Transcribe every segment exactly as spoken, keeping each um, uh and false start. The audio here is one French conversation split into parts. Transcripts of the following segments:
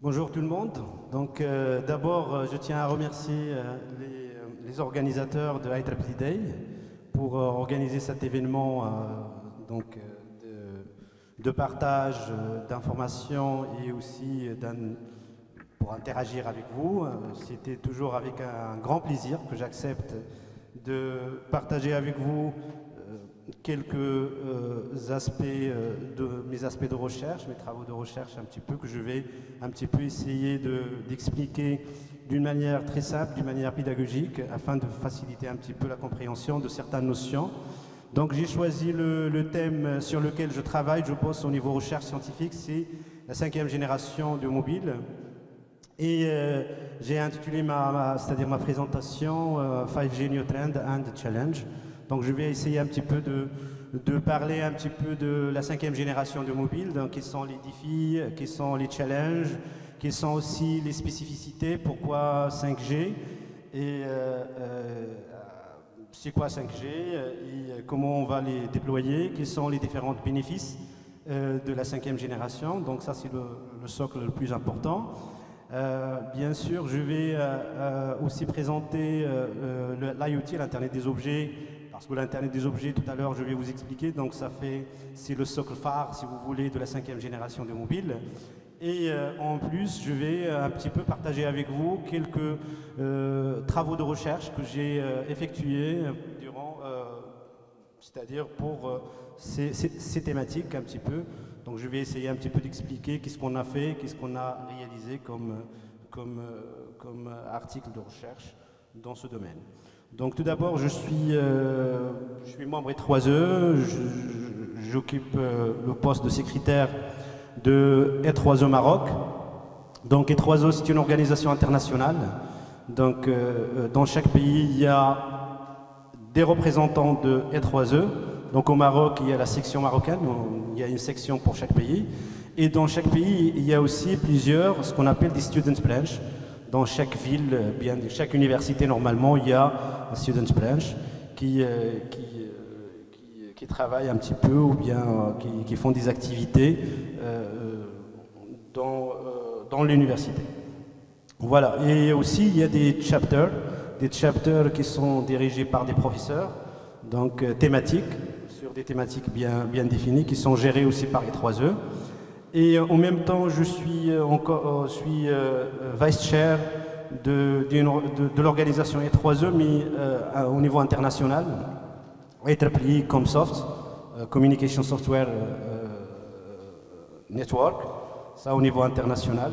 Bonjour tout le monde. Donc euh, d'abord, euh, je tiens à remercier euh, les, euh, les organisateurs de I triple E Day pour euh, organiser cet événement euh, donc, euh, de, de partage euh, d'informations et aussi d'un- pour interagir avec vous. Euh, C'était toujours avec un grand plaisir que j'accepte de partager avec vous euh, quelques euh, aspects euh, de mes aspects de recherche, mes travaux de recherche un petit peu, que je vais un petit peu essayer de- d'expliquer d'une manière très simple, d'une manière pédagogique, afin de faciliter un petit peu la compréhension de certaines notions. Donc j'ai choisi le, le thème sur lequel je travaille, je bosse au niveau recherche scientifique, c'est la cinquième génération de mobiles. Et euh, j'ai intitulé ma, ma- c'est-à-dire ma présentation euh, cinq G New Trend and Challenge. Donc je vais essayer un petit peu de, de parler un petit peu de la cinquième génération de mobiles, donc quels sont les défis, quels sont les challenges, quelles sont aussi les spécificités, pourquoi cinq G et euh, euh, c'est quoi cinq G euh, et euh, comment on va les déployer, quels sont les différents bénéfices euh, de la cinquième génération. Donc ça c'est le, le socle le plus important. Euh, bien sûr, je vais euh, euh, aussi présenter euh, euh, l'I O T, l'Internet des objets, parce que l'Internet des objets, tout à l'heure, je vais vous expliquer. Donc, ça fait, c'est le socle phare, si vous voulez, de la cinquième génération de mobiles. Et euh, en plus, je vais euh, un petit peu partager avec vous quelques euh, travaux de recherche que j'ai euh, effectués euh, durant, euh, c'est-à-dire pour euh, ces, ces- ces thématiques un petit peu. Donc je vais essayer un petit peu d'expliquer qu'est-ce qu'on a fait, qu'est-ce qu'on a réalisé comme, euh, comme, euh, comme euh, article de recherche dans ce domaine. Donc tout d'abord, je suis, euh, je suis membre E trois E, je- je- j'occupe euh, le poste de secrétaire de E trois E Maroc. Donc E trois E, c'est une organisation internationale. Donc euh, euh, dans chaque pays, il y a des représentants de E trois E. Donc au Maroc, il y a la section marocaine, il y a une section pour chaque pays. Et dans chaque pays, il y a aussi plusieurs, ce qu'on appelle des Students Branch. Dans chaque ville, bien, chaque université, normalement, il y a un Students Branch qui, euh, qui, euh, qui, qui travaille un petit peu ou bien euh, qui, qui font des activités euh, dans, euh, dans l'université. Voilà, et aussi il y a des chapters, des chapters qui sont dirigés par des professeurs, donc euh, thématiques, sur des thématiques bien, bien définies, qui sont gérées aussi par les trois E. Et euh, en même temps, je suis, euh, encore, euh, suis euh, vice-chair de, d'une- de, de l'organisation E trois E, mais euh, à- au niveau international, I triple E Comsoft, euh, Communication Software euh, Network, ça au niveau international.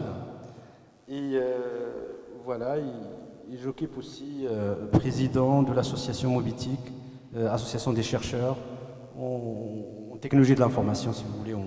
Et euh, voilà, et, et j'occupe aussi euh, président de l'association Mobitic, euh, association des chercheurs en, en technologie de l'information, si vous voulez,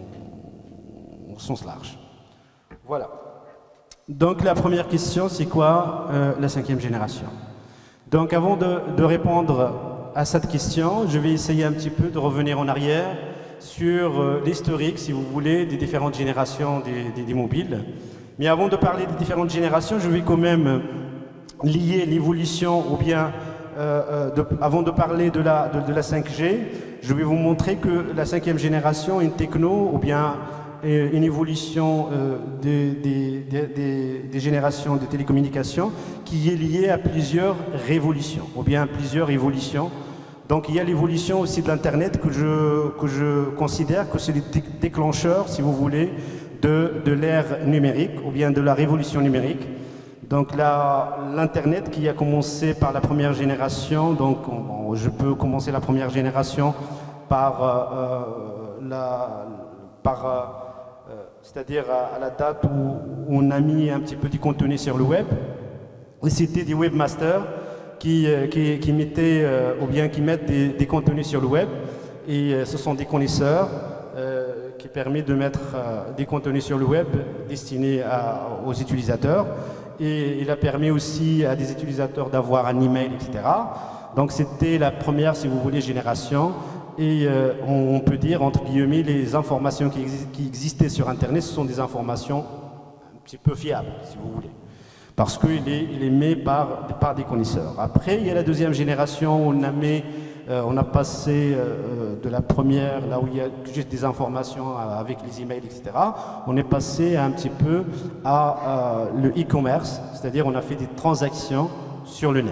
en, en sens large. Voilà. Donc la première question, c'est quoi euh, la cinquième génération? Donc avant de, de répondre à cette question, je vais essayer un petit peu de revenir en arrière sur euh, l'historique, si vous voulez, des différentes générations des, des- des mobiles. Mais avant de parler des différentes générations, je vais quand même lier l'évolution, ou bien, euh, euh, de- avant de parler de la, de, de la cinq G, je vais vous montrer que la cinquième génération est une techno, ou bien euh, une évolution euh, des, des- des- des- des générations de télécommunications qui est liée à plusieurs révolutions, ou bien à plusieurs évolutions. Donc il y a l'évolution aussi de l'Internet que je, que je considère que c'est le dé- déclencheur, si vous voulez, de, de l'ère numérique, ou bien de la révolution numérique. Donc la- l'Internet qui a commencé par la première génération, donc on- on- je peux commencer la première génération par, euh, euh, la, par euh, euh, c'est-à-dire à, à la date où on a mis un petit peu du contenu sur le web. Et c'était des webmasters qui, euh, qui, qui mettaient euh, ou bien qui mettent des, des contenus sur le web. Et euh, ce sont des connaisseurs euh, qui permettent de mettre euh, des contenus sur le web destinés à- aux utilisateurs. Et il a permis aussi à des utilisateurs d'avoir un email, et cetera. Donc c'était la première, si vous voulez, génération. Et euh, on, on peut dire, entre guillemets, les informations qui, exi- qui existaient sur Internet, ce sont des informations un petit peu fiables, si vous voulez, parce qu'il est, il est mis par, par des connaisseurs. Après, il y a la deuxième génération, on a mis Euh, on a passé euh, de la première, là où il y a juste des informations avec les emails, et cetera. On est passé un petit peu à euh, le e-commerce, c'est-à-dire on a fait des transactions sur le net.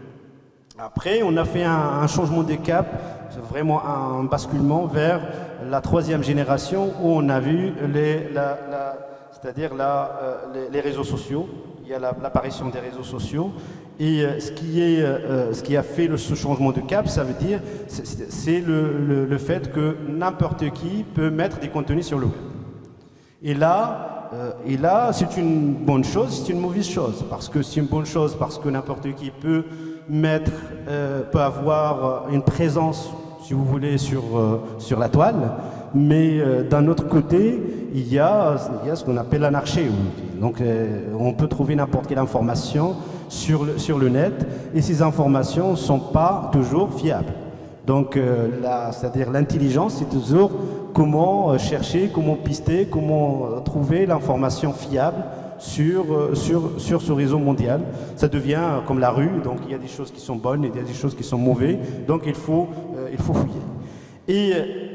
Après, on a fait un, un changement de cap, vraiment un basculement vers la troisième génération où on a vu les, la, la, c'est-à-dire la, euh, les, les réseaux sociaux. Il y a l'apparition des réseaux sociaux. Et euh, ce, qui est, euh, ce qui a fait le, ce changement de cap, ça veut dire, c'est le, le, le fait que n'importe qui peut mettre des contenus sur le web. Et là, euh, et là c'est une bonne chose, c'est une mauvaise chose. Parce que c'est une bonne chose, parce que n'importe qui peut mettre, euh, peut avoir une présence, si vous voulez, sur, euh, sur la toile. Mais euh, d'un autre côté, il y a, il y a ce qu'on appelle l'anarchie. Donc euh, on peut trouver n'importe quelle information sur le, sur le net et ces informations ne sont pas toujours fiables. Donc euh, c'est-à-dire l'intelligence, c'est toujours comment euh, chercher, comment pister, comment euh, trouver l'information fiable sur, euh, sur, sur ce réseau mondial. Ça devient euh, comme la rue, donc il y a des choses qui sont bonnes et il y a des choses qui sont mauvaises, donc il faut, euh, il faut fouiller. Et,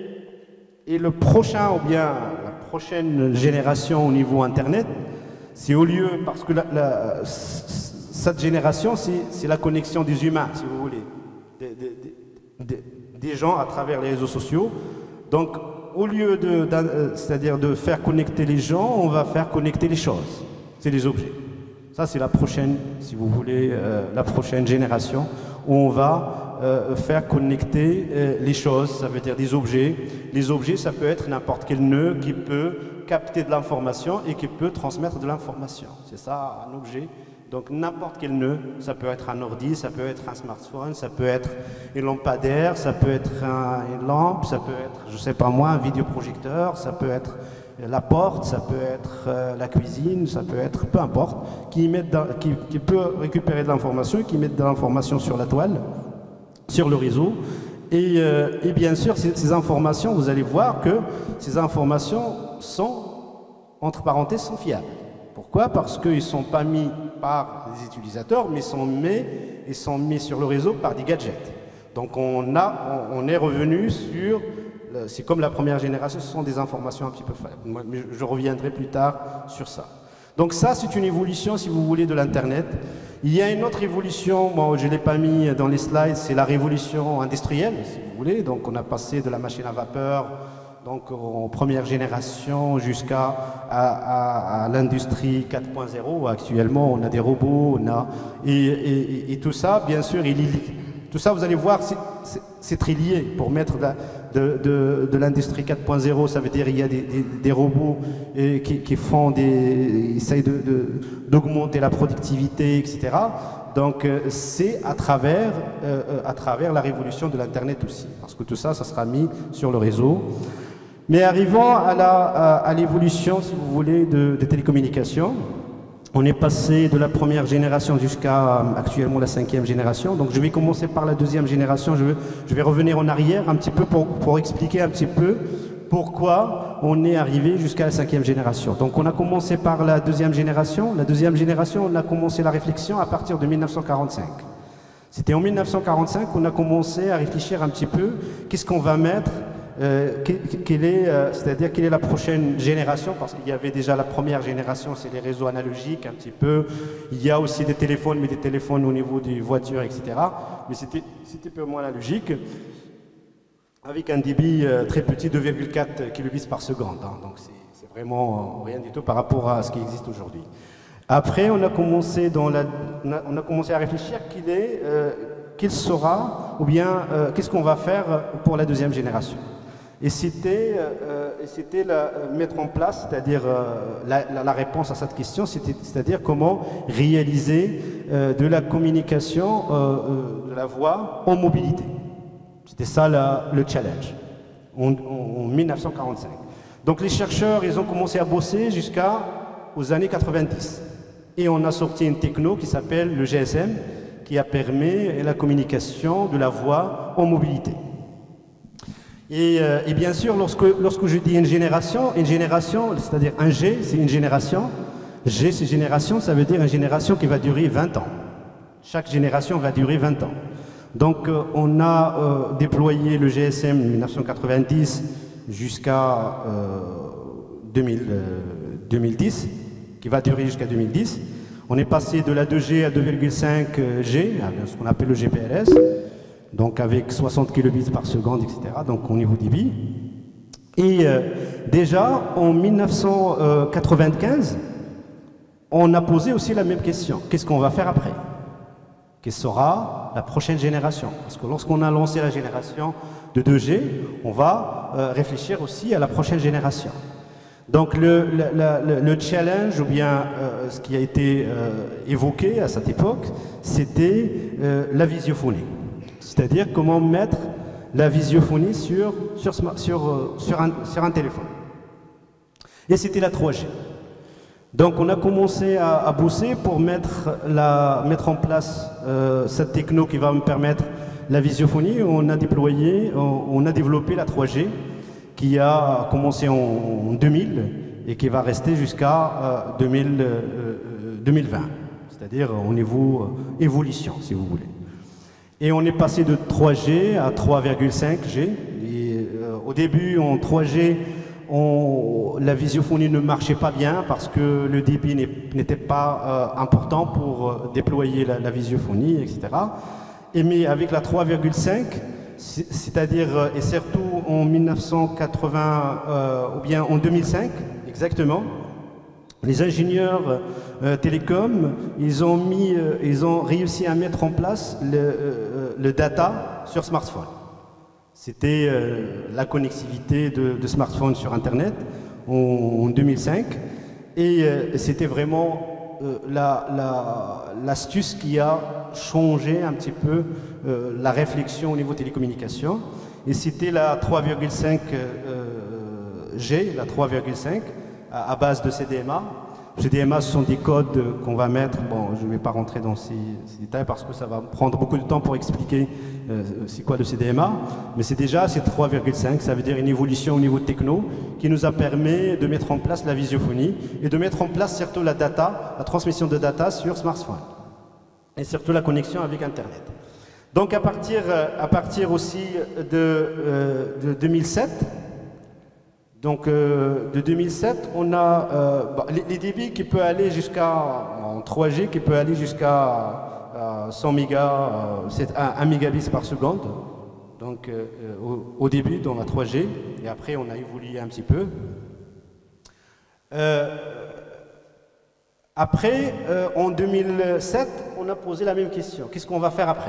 et le prochain, ou bien la prochaine génération au niveau Internet, c'est au lieu, parce que la, la, cette génération, c'est la connexion des humains, si vous voulez, des, des, des, des gens à travers les réseaux sociaux. Donc, au lieu de, c'est-à-dire de faire connecter les gens, on va faire connecter les choses. C'est les objets. Ça, c'est la prochaine, si vous voulez, euh, la prochaine génération où on va euh, faire connecter euh, les choses. Ça veut dire des objets. Les objets, ça peut être n'importe quel nœud qui peut capter de l'information et qui peut transmettre de l'information. C'est ça, un objet. Donc n'importe quel nœud, ça peut être un ordi, ça peut être un smartphone, ça peut être une lampadaire, ça peut être un, une lampe, ça peut être, je sais pas moi, un vidéoprojecteur, ça peut être la porte, ça peut être euh, la cuisine, ça peut être peu importe, qui, met dans, qui, qui peut récupérer de l'information, qui met de l'information sur la toile, sur le réseau. Et, euh, et bien sûr, ces, ces informations, vous allez voir que ces informations sont, entre parenthèses, sont fiables. Pourquoi? Parce qu'ils ne sont pas mis par les utilisateurs, mais sont mis, ils sont mis sur le réseau par des gadgets. Donc on, a, on, on est revenu sur, c'est comme la première génération, ce sont des informations un petit peu faibles. Moi, mais je reviendrai plus tard sur ça. Donc ça, c'est une évolution, si vous voulez, de l'Internet. Il y a une autre évolution, bon, je ne l'ai pas mis dans les slides, c'est la révolution industrielle, si vous voulez. Donc on a passé de la machine à vapeur, donc en première génération jusqu'à à, à, à l'industrie quatre point zéro. Actuellement, on a des robots, on a et, et, et tout ça, bien sûr, il, tout ça, vous allez voir, c'est très lié. Pour mettre de, de, de, de l'industrie quatre point zéro, ça veut dire qu'il y a des, des, des robots et, qui, qui font des, essayent de, de, d'augmenter la productivité, et cetera. Donc c'est à travers, euh, à travers la révolution de l'Internet aussi, parce que tout ça, ça sera mis sur le réseau. Mais arrivant à l'évolution, si vous voulez, de, des télécommunications, on est passé de la première génération jusqu'à actuellement la cinquième génération. Donc je vais commencer par la deuxième génération, je vais, je vais revenir en arrière un petit peu pour, pour expliquer un petit peu pourquoi on est arrivé jusqu'à la cinquième génération. Donc on a commencé par la deuxième génération. La deuxième génération, on a commencé la réflexion à partir de mille neuf cent quarante-cinq. C'était en mille neuf cent quarante-cinq qu'on a commencé à réfléchir un petit peu, qu'est-ce qu'on va mettre, euh, quelle est, euh, c'est-à-dire quelle est la prochaine génération, parce qu'il y avait déjà la première génération, c'est les réseaux analogiques un petit peu. Il y a aussi des téléphones, mais des téléphones au niveau des voitures, et cetera. Mais c'était purement analogique, avec un débit euh, très petit, deux virgule quatre kilobits par seconde. Hein. Donc c'est vraiment euh, rien du tout par rapport à ce qui existe aujourd'hui. Après, on a commencé, dans la, on a, on a commencé à réfléchir qu'il est, euh, qu'il sera, ou bien euh, qu'est-ce qu'on va faire pour la deuxième génération. Et c'était euh, mettre en place, c'est-à-dire euh, la, la, la réponse à cette question, c'est-à-dire comment réaliser euh, de la communication, euh, euh, de la voix en mobilité. C'était ça la, le challenge, en, en, en mille neuf cent quarante-cinq. Donc les chercheurs, ils ont commencé à bosser jusqu'aux années quatre-vingt-dix. Et on a sorti une techno qui s'appelle le G S M, qui a permis la communication de la voix en mobilité. Et, euh, et bien sûr, lorsque, lorsque je dis une génération, une génération, c'est-à-dire un G, c'est une génération. G, c'est génération, ça veut dire une génération qui va durer vingt ans. Chaque génération va durer vingt ans. Donc euh, on a euh, déployé le G S M mille neuf cent quatre-vingt-dix jusqu'à euh, deux mille, euh, deux mille dix, qui va durer jusqu'à deux mille dix. On est passé de la deux G à deux virgule cinq G, ce qu'on appelle le G P R S, donc avec soixante kilobits par seconde, et cetera, donc au niveau débit. Et euh, déjà, en mille neuf cent quatre-vingt-quinze, on a posé aussi la même question. Qu'est-ce qu'on va faire après? Quelle sera la prochaine génération? Parce que lorsqu'on a lancé la génération de deux G, on va euh, réfléchir aussi à la prochaine génération. Donc le, le, le, le challenge, ou bien euh, ce qui a été euh, évoqué à cette époque, c'était euh, la visiophonie. C'est-à-dire comment mettre la visiophonie sur, sur, sur, euh, sur, un, sur un téléphone. Et c'était la trois G. Donc on a commencé à, à bosser pour mettre, la, mettre en place euh, cette techno qui va me permettre la visiophonie. On a déployé, on, on a développé la trois G, qui a commencé en, en deux mille et qui va rester jusqu'à euh, deux mille, euh, deux mille vingt, c'est-à-dire au niveau euh, évolution, si vous voulez. Et on est passé de trois G à trois virgule cinq G. Et, euh, au début, en trois G, on, la visiophonie ne marchait pas bien parce que le débit n'était pas euh, important pour euh, déployer la, la visiophonie, et cetera. Et mais avec la trois virgule cinq, c'est-à-dire, et surtout en mille neuf cent quatre-vingts, euh, ou bien en deux mille cinq, exactement, les ingénieurs euh, télécoms, ils ont, mis, euh, ils ont réussi à mettre en place le, euh, le data sur smartphone. C'était euh, la connectivité de, de smartphone sur Internet en, en deux mille cinq, et euh, c'était vraiment euh, l'astuce la, la, qui a changé un petit peu euh, la réflexion au niveau télécommunications, et c'était la trois virgule cinq G, la trois virgule cinq à, à base de C D M A. C D M A, ce sont des codes qu'on va mettre, bon, je ne vais pas rentrer dans ces, ces détails parce que ça va prendre beaucoup de temps pour expliquer euh, c'est quoi le C D M A, mais c'est déjà c'est trois virgule cinq, ça veut dire une évolution au niveau techno qui nous a permis de mettre en place la visiophonie et de mettre en place surtout la data, la transmission de data sur smartphone et surtout la connexion avec Internet. Donc à partir, à partir aussi de, euh, de deux mille sept, donc euh, de deux mille sept, on a euh, bah, les, les débits qui peuvent aller jusqu'à, en trois G, qui peut aller jusqu'à euh, cent mégas, euh, c'est un mégabit par seconde, donc euh, au, au début dans la trois G, et après on a évolué un petit peu. Euh, après, euh, en deux mille sept, on a posé la même question. Qu'est-ce qu'on va faire après?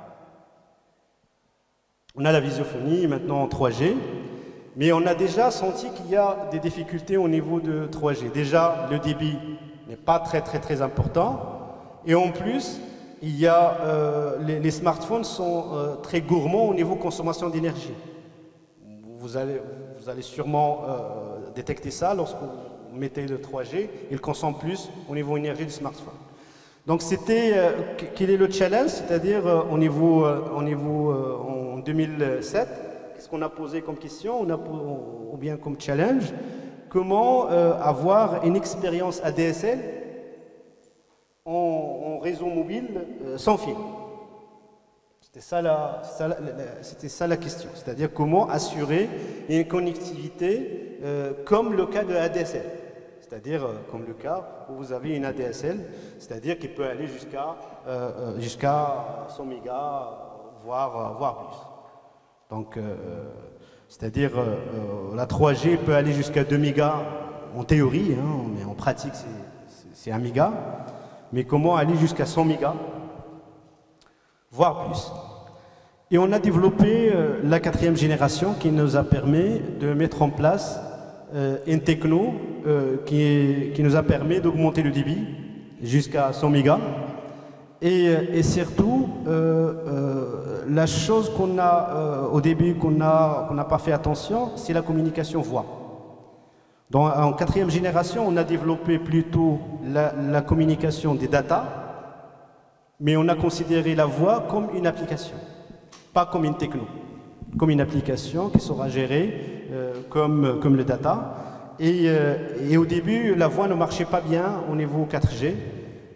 On a la visiophonie maintenant en trois G, mais on a déjà senti qu'il y a des difficultés au niveau de trois G. Déjà, le débit n'est pas très très très important, et en plus, il y a, euh, les, les smartphones sont euh, très gourmands au niveau consommation d'énergie. Vous allez, vous allez sûrement euh, détecter ça lorsque vous mettez le trois G, il consomme plus au niveau énergie du smartphone. Donc c'était, euh, quel est le challenge? C'est-à-dire euh, au niveau, euh, au niveau euh, en deux mille sept, qu'est-ce qu'on a posé comme question, on a, ou bien comme challenge? Comment euh, avoir une expérience A D S L en, en réseau mobile euh, sans fil? C'était ça la, ça, la, c'était ça la question. C'est-à-dire comment assurer une connectivité euh, comme le cas de A D S L. C'est-à-dire euh, comme le cas où vous avez une A D S L, c'est-à-dire qu'il peut aller jusqu'à euh, jusqu'à cent mégas, voire, voire plus. Donc, euh, c'est-à-dire euh, la trois G peut aller jusqu'à deux mégas en théorie, hein, mais en pratique c'est un méga. Mais comment aller jusqu'à cent mégas, voire plus. Et on a développé euh, la quatrième génération qui nous a permis de mettre en place euh, une techno euh, qui, est, qui nous a permis d'augmenter le débit jusqu'à cent mégas. Et, et surtout, euh, euh, la chose qu'on a euh, au début, qu'on n'a qu'on n'a pas fait attention, c'est la communication voix. Dans, en quatrième génération, on a développé plutôt la, la communication des data, mais on a considéré la voix comme une application, pas comme une techno, comme une application qui sera gérée euh, comme, comme le data. Et, euh, et au début, la voix ne marchait pas bien au niveau quatre G.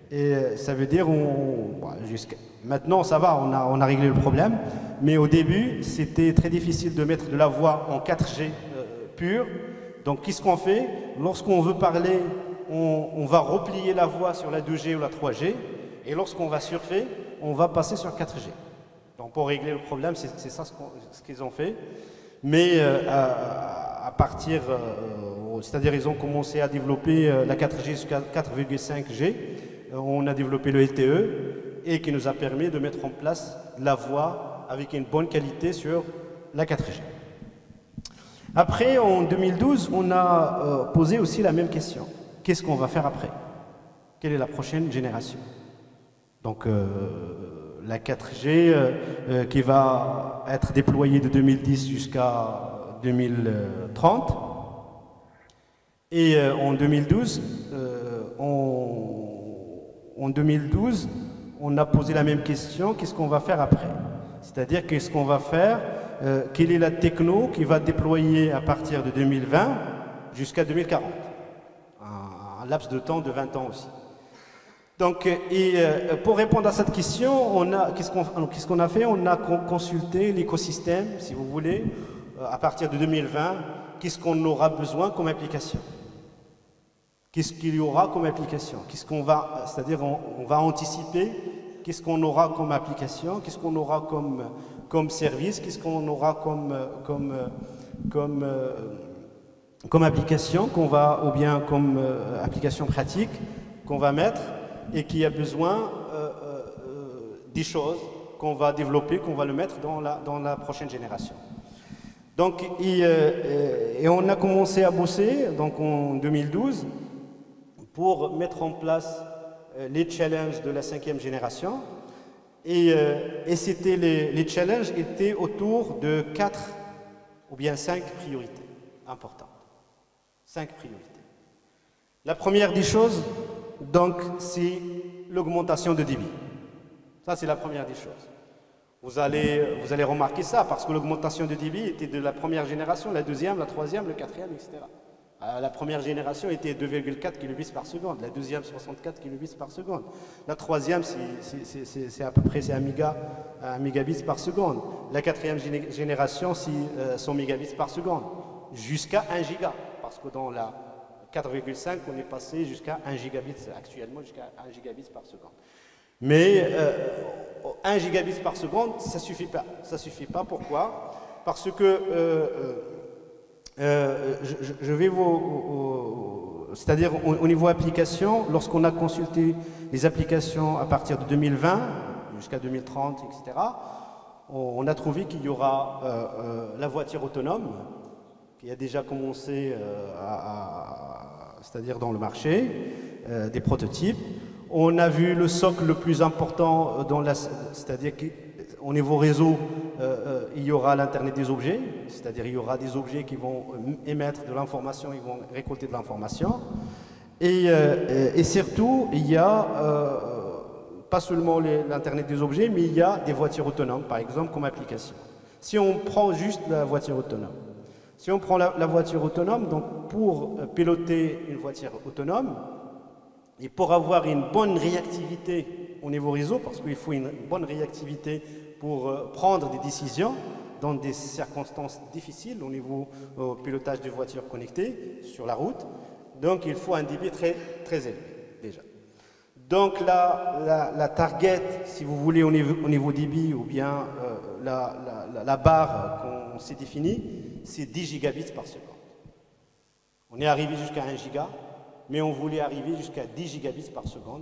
Et ça veut dire, on, bon, jusqu'à maintenant ça va, on a, on a réglé le problème, mais au début c'était très difficile de mettre de la voix en quatre G euh, pure. Donc qu'est-ce qu'on fait? Lorsqu'on veut parler, on, on va replier la voix sur la deux G ou la trois G, et lorsqu'on va surfer, on va passer sur quatre G. Donc pour régler le problème, c'est ça ce qu'ils ce ont fait. Mais euh, à, à partir, euh, c'est-à-dire ils ont commencé à développer euh, la quatre G jusqu'à quatre virgule cinq G. On a développé le L T E et qui nous a permis de mettre en place la voix avec une bonne qualité sur la quatre G. Après, en deux mille douze, on a euh, posé aussi la même question. Qu'est-ce qu'on va faire après? Quelle est la prochaine génération? Donc, euh, la quatre G euh, euh, qui va être déployée de deux mille dix jusqu'à deux mille trente. Et euh, en deux mille douze, euh, on En deux mille douze, on a posé la même question, qu'est-ce qu'on va faire après? C'est-à-dire, qu'est-ce qu'on va faire, euh, quelle est la techno qui va déployer à partir de deux mille vingt jusqu'à deux mille quarante? Un, un laps de temps de vingt ans aussi. Donc, et euh, pour répondre à cette question, on a, qu'est-ce qu'on, qu'est-ce qu'on a fait? On a consulté l'écosystème, si vous voulez, euh, à partir de deux mille vingt, qu'est-ce qu'on aura besoin comme application? Qu'est-ce qu'il y aura comme application? Qu'est-ce qu'on va, c'est-à-dire on, on va anticiper, qu'est-ce qu'on aura comme application, qu'est-ce qu'on aura comme, comme service, qu'est-ce qu'on aura comme, comme, comme, comme application qu'on va, ou bien comme euh, application pratique qu'on va mettre et qui a besoin euh, euh, des choses qu'on va développer, qu'on va le mettre dans la, dans la prochaine génération. Donc, et, euh, et on a commencé à bosser donc en deux mille douze pour mettre en place euh, les challenges de la cinquième génération. Et, euh, et c'était les, les challenges étaient autour de quatre ou bien cinq priorités importantes. Cinq priorités. La première des choses, donc, c'est l'augmentation de débit. Ça, c'est la première des choses. Vous allez, vous allez remarquer ça, parce que l'augmentation de débit était de la première génération, la deuxième, la troisième, le quatrième, et cetera. La première génération était deux virgule quatre kilobits par seconde, la deuxième soixante-quatre kilobits par seconde, la troisième c'est à peu près un, méga, un mégabits par seconde, la quatrième génération c'est euh, cent mégabits par seconde, jusqu'à un giga, parce que dans la quatre virgule cinq on est passé jusqu'à un gigabit, actuellement jusqu'à un gigabit par seconde. Mais euh, un gigabit par seconde, ça ne suffit pas. Ça ne suffit pas, pourquoi? Parce que euh, Euh, je, je vais vous... C'est-à-dire au, au niveau application, lorsqu'on a consulté les applications à partir de deux mille vingt jusqu'à deux mille trente, et cetera, on, on a trouvé qu'il y aura euh, euh, la voiture autonome, qui a déjà commencé euh, à, à, c'est-à-dire dans le marché, euh, des prototypes. On a vu le socle le plus important, dans la, c'est-à-dire qu'au niveau réseau, euh, euh, il y aura l'Internet des objets, c'est-à-dire il y aura des objets qui vont émettre de l'information, ils vont récolter de l'information. Et, euh, et surtout, il y a euh, pas seulement l'Internet des objets, mais il y a des voitures autonomes, par exemple, comme application. Si on prend juste la voiture autonome, si on prend la, la voiture autonome, donc pour piloter une voiture autonome, et pour avoir une bonne réactivité au niveau réseau, parce qu'il faut une bonne réactivité pour euh, prendre des décisions dans des circonstances difficiles au niveau euh, pilotage de voitures connectées sur la route, donc il faut un débit très, très élevé déjà. Donc la, la, la target, si vous voulez, au niveau, au niveau débit, ou bien euh, la, la, la barre qu'on s'est définie, c'est dix gigabits par seconde. On est arrivé jusqu'à un giga, mais on voulait arriver jusqu'à dix gigabits par seconde.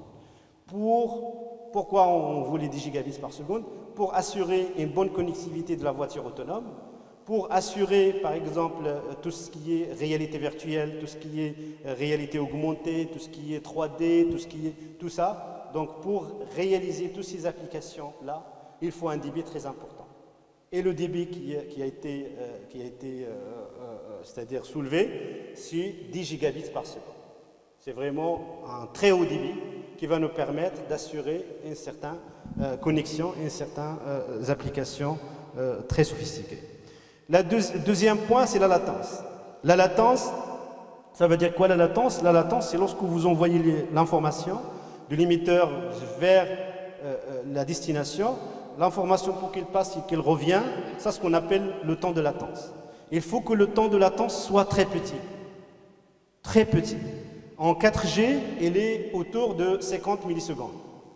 Pour, pourquoi on voulait dix gigabits par seconde? Pour assurer une bonne connectivité de la voiture autonome, pour assurer, par exemple, tout ce qui est réalité virtuelle, tout ce qui est réalité augmentée, tout ce qui est trois D, tout ce qui est tout ça. Donc, pour réaliser toutes ces applications-là, il faut un débit très important. Et le débit qui, qui a été, euh, qui a été euh, euh, c'est-à-dire soulevé, c'est dix gigabits par seconde. C'est vraiment un très haut débit qui va nous permettre d'assurer une certaine euh, connexion et une certaine euh, applications euh, très sophistiquées. Le deuxi deuxième point, c'est la latence. La latence, ça veut dire quoi la latence? La latence, c'est lorsque vous envoyez l'information, de l'émetteur vers euh, la destination, l'information pour qu'il passe et qu'il revient, ça c'est ce qu'on appelle le temps de latence. Il faut que le temps de latence soit très petit. Très petit. En quatre G, il est autour de cinquante millisecondes.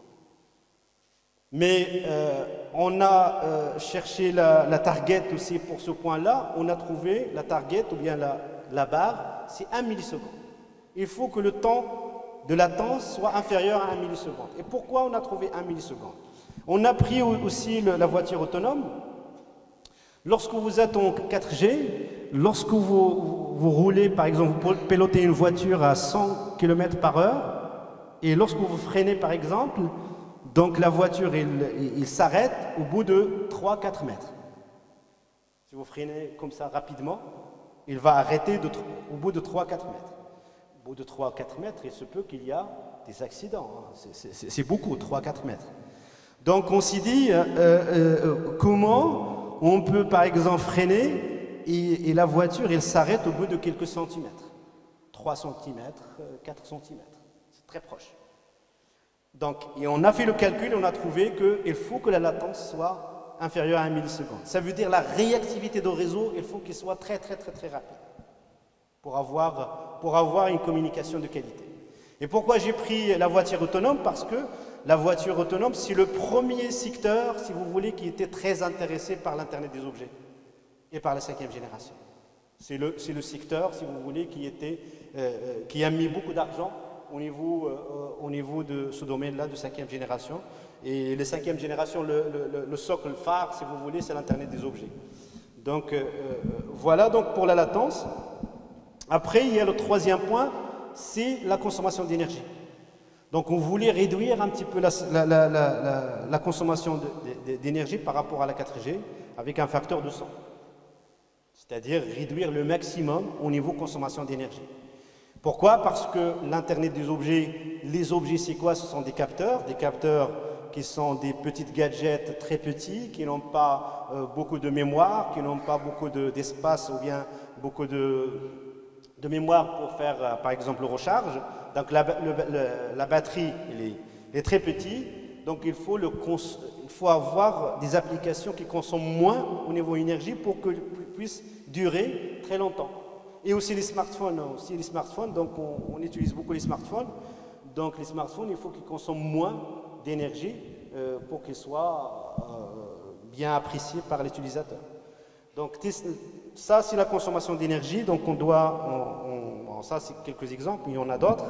Mais euh, on a euh, cherché la, la target aussi pour ce point-là. On a trouvé la target ou bien la, la barre, c'est un milliseconde. Il faut que le temps de latence soit inférieur à un milliseconde. Et pourquoi on a trouvé un milliseconde? On a pris aussi le, la voiture autonome. Lorsque vous êtes en quatre G, lorsque vous, vous, vous roulez, par exemple, vous pilotez une voiture à cent kilomètres par heure, et lorsque vous freinez, par exemple, donc la voiture, il, il, il s'arrête au bout de trois à quatre mètres. Si vous freinez comme ça rapidement, il va arrêter de, au bout de trois à quatre mètres. Au bout de trois à quatre mètres, il se peut qu'il y a des accidents. Hein. C'est beaucoup, trois à quatre mètres. Donc on s'est dit, euh, euh, comment on peut par exemple freiner et, et la voiture, elle s'arrête au bout de quelques centimètres. trois centimètres, quatre centimètres. C'est très proche. Donc, et on a fait le calcul et on a trouvé qu'il faut que la latence soit inférieure à un milliseconde. Ça veut dire la réactivité du réseau, il faut qu'il soit très très très très rapide pour avoir, pour avoir une communication de qualité. Et pourquoi j'ai pris la voiture autonome? Parce que la voiture autonome, c'est le premier secteur, si vous voulez, qui était très intéressé par l'Internet des objets et par la cinquième génération. C'est le, c'est le secteur, si vous voulez, qui, était, euh, qui a mis beaucoup d'argent au niveau, euh, au niveau de ce domaine-là de cinquième génération. Et la cinquième génération, le, le, le socle phare, si vous voulez, c'est l'Internet des objets. Donc euh, voilà donc pour la latence. Après, il y a le troisième point, c'est la consommation d'énergie. Donc on voulait réduire un petit peu la, la, la, la, la consommation d'énergie par rapport à la quatre G avec un facteur de cent. C'est-à-dire réduire le maximum au niveau consommation d'énergie. Pourquoi? Parce que l'Internet des objets, les objets c'est quoi? Ce sont des capteurs, des capteurs qui sont des petits gadgets très petits, qui n'ont pas euh, beaucoup de mémoire, qui n'ont pas beaucoup d'espace de, ou bien beaucoup de, de mémoire pour faire, euh, par exemple, le recharge. Donc la, le, le, la batterie, elle est, elle est très petite, donc il faut, le il faut avoir des applications qui consomment moins au niveau énergie pour qu'elles puissent durer très longtemps. Et aussi les smartphones, aussi les smartphones, donc on, on utilise beaucoup les smartphones. Donc les smartphones, il faut qu'ils consomment moins d'énergie euh, pour qu'ils soient euh, bien appréciés par l'utilisateur. Donc ça, c'est la consommation d'énergie. Donc on doit, on, on, bon, ça c'est quelques exemples, mais il y en a d'autres.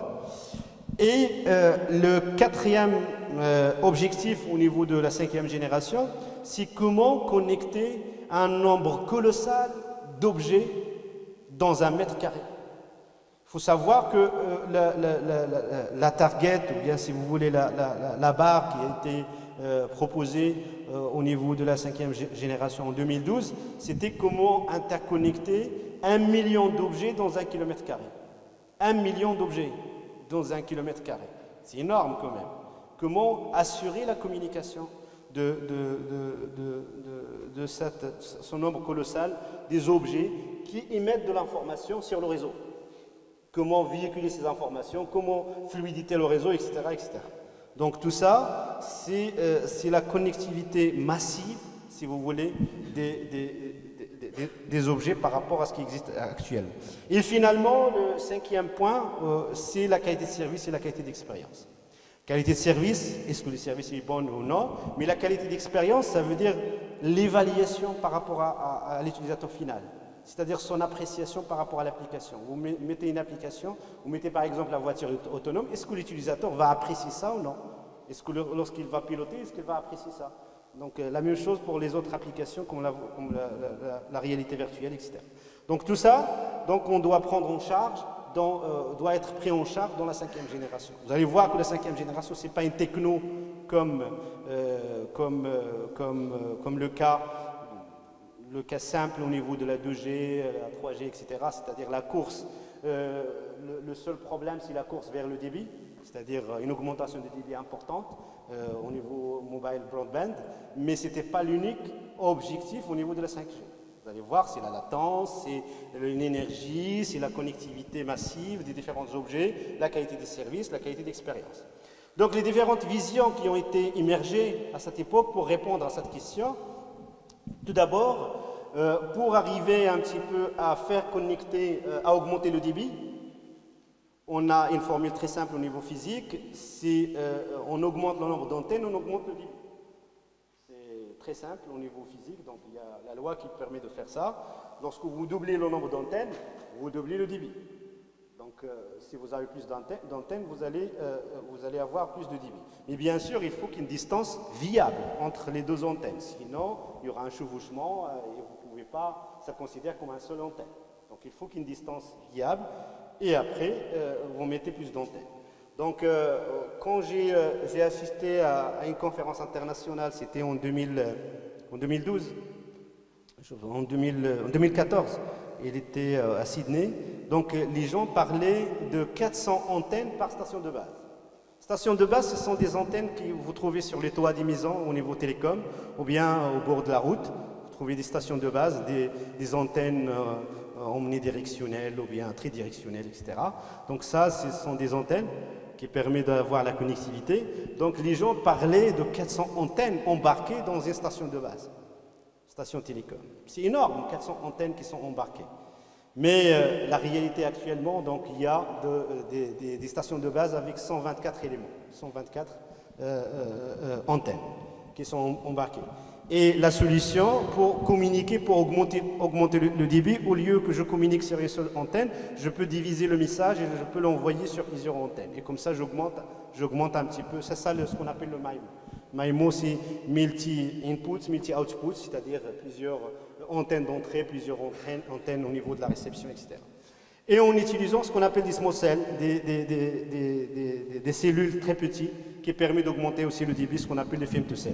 Et euh, le quatrième euh, objectif au niveau de la cinquième génération, c'est comment connecter un nombre colossal d'objets dans un mètre carré. Il faut savoir que euh, la, la, la, la, la target, ou bien si vous voulez la, la, la barre qui a été euh, proposée euh, au niveau de la cinquième génération en deux mille douze, c'était comment interconnecter un million d'objets dans un kilomètre carré. Un million d'objets dans un kilomètre carré. C'est énorme quand même. Comment assurer la communication de, de, de, de, de, de cette, ce nombre colossal des objets qui émettent de l'information sur le réseau. Comment véhiculer ces informations, comment fluidifier le réseau, et cetera et cetera. Donc tout ça, c'est euh, la connectivité massive, si vous voulez, des, des, des, des objets par rapport à ce qui existe actuellement. Et finalement, le cinquième point, euh, c'est la qualité de service et la qualité d'expérience. Qualité de service, est-ce que le service est bon ou non? Mais la qualité d'expérience, ça veut dire l'évaluation par rapport à, à, à l'utilisateur final. C'est-à-dire son appréciation par rapport à l'application. Vous mettez une application, vous mettez par exemple la voiture autonome, est-ce que l'utilisateur va apprécier ça ou non? Est-ce que lorsqu'il va piloter, est-ce qu'il va apprécier ça? Donc euh, la même chose pour les autres applications comme la, comme la, la, la réalité virtuelle, et cetera. Donc tout ça, donc on doit prendre en charge, dans, euh, doit être pris en charge dans la cinquième génération. Vous allez voir que la cinquième génération, ce n'est pas une techno comme, euh, comme, euh, comme, euh, comme le cas le cas simple au niveau de la deux G, la trois G, et cetera, c'est-à-dire la course. Euh, le, le seul problème, c'est la course vers le débit, c'est-à-dire une augmentation de débit importante euh, au niveau mobile broadband, mais ce n'était pas l'unique objectif au niveau de la cinq G. Vous allez voir, c'est la latence, c'est l'énergie, c'est la connectivité massive des différents objets, la qualité des services, la qualité d'expérience. Donc les différentes visions qui ont été immergées à cette époque pour répondre à cette question, tout d'abord, euh, pour arriver un petit peu à faire connecter, euh, à augmenter le débit, on a une formule très simple au niveau physique, si euh, on augmente le nombre d'antennes, on augmente le débit. C'est très simple au niveau physique, donc il y a la loi qui permet de faire ça. Lorsque vous doublez le nombre d'antennes, vous doublez le débit. Donc euh, si vous avez plus d'antennes, vous, allez, euh, vous allez avoir plus de débit. Mais bien sûr, il faut qu'il y ait une distance viable entre les deux antennes, sinon il y aura un chevauchement euh, et vous ne pouvez pas, ça considère comme un seul antenne. Donc il faut qu'il y ait une distance viable. Et après, euh, vous mettez plus d'antennes. Donc, euh, quand j'ai euh, assisté à, à une conférence internationale, c'était en, euh, en deux mille douze, en, deux mille, en deux mille quatorze, il était euh, à Sydney. Donc, euh, les gens parlaient de quatre cents antennes par station de base. Stations de base, ce sont des antennes que vous trouvez sur les toits des maisons au niveau télécom, ou bien au bord de la route. Vous trouvez des stations de base, des, des antennes euh, omnidirectionnelles ou bien tridirectionnelles, et cetera. Donc ça, ce sont des antennes qui permettent d'avoir la connectivité. Donc les gens parlaient de quatre cents antennes embarquées dans une station de base, station télécom. C'est énorme, quatre cents antennes qui sont embarquées. Mais euh, la réalité actuellement, donc il y a de, euh, des, des, des stations de base avec cent vingt-quatre éléments, cent vingt-quatre euh, euh, antennes qui sont embarquées. Et la solution pour communiquer, pour augmenter, augmenter le, le débit, au lieu que je communique sur une seule antenne, je peux diviser le message et je peux l'envoyer sur plusieurs antennes. Et comme ça, j'augmente, j'augmente un petit peu. C'est ça le, ce qu'on appelle le M I M O. M I M O, c'est multi-inputs, multi-outputs, c'est-à-dire plusieurs antennes d'entrée, plusieurs antennes, antennes au niveau de la réception, et cetera. Et en utilisant ce qu'on appelle des small cells, des, des, des, des, des, des cellules très petites, qui permettent d'augmenter aussi le débit, ce qu'on appelle les femtocell.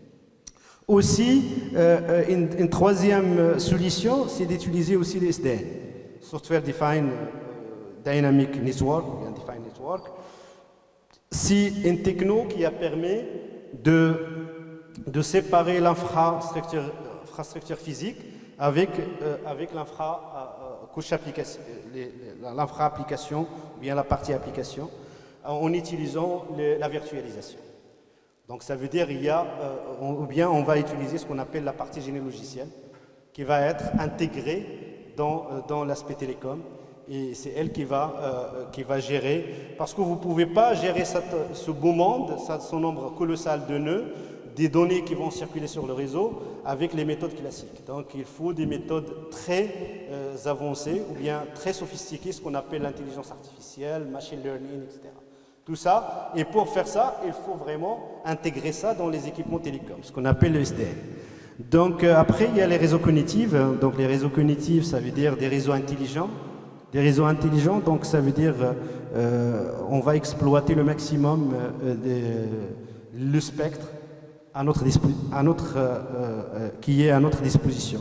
Aussi, euh, une, une troisième solution, c'est d'utiliser aussi les S D N, Software Defined Dynamic Network, ou Defined Network. C'est une techno qui a permis de, de séparer l'infrastructure infrastructure physique avec, euh, avec l'infra-application, euh, l'infra-application, ou bien la partie application, en utilisant les, la virtualisation. Donc ça veut dire il y a, euh, ou bien on va utiliser ce qu'on appelle la partie génie logicielle, qui va être intégrée dans, euh, dans l'aspect télécom, et c'est elle qui va, euh, qui va gérer, parce que vous ne pouvez pas gérer cette, ce beau monde, ce nombre colossal de nœuds, des données qui vont circuler sur le réseau avec les méthodes classiques. Donc il faut des méthodes très euh, avancées ou bien très sophistiquées, ce qu'on appelle l'intelligence artificielle, machine learning, et cetera. Tout ça, et pour faire ça, il faut vraiment intégrer ça dans les équipements télécoms, ce qu'on appelle le S D N. Donc euh, après, il y a les réseaux cognitifs. Donc les réseaux cognitifs, ça veut dire des réseaux intelligents. Des réseaux intelligents, donc ça veut dire euh, on va exploiter le maximum euh, de, le spectre à notre, à notre, euh, euh, qui est à notre disposition.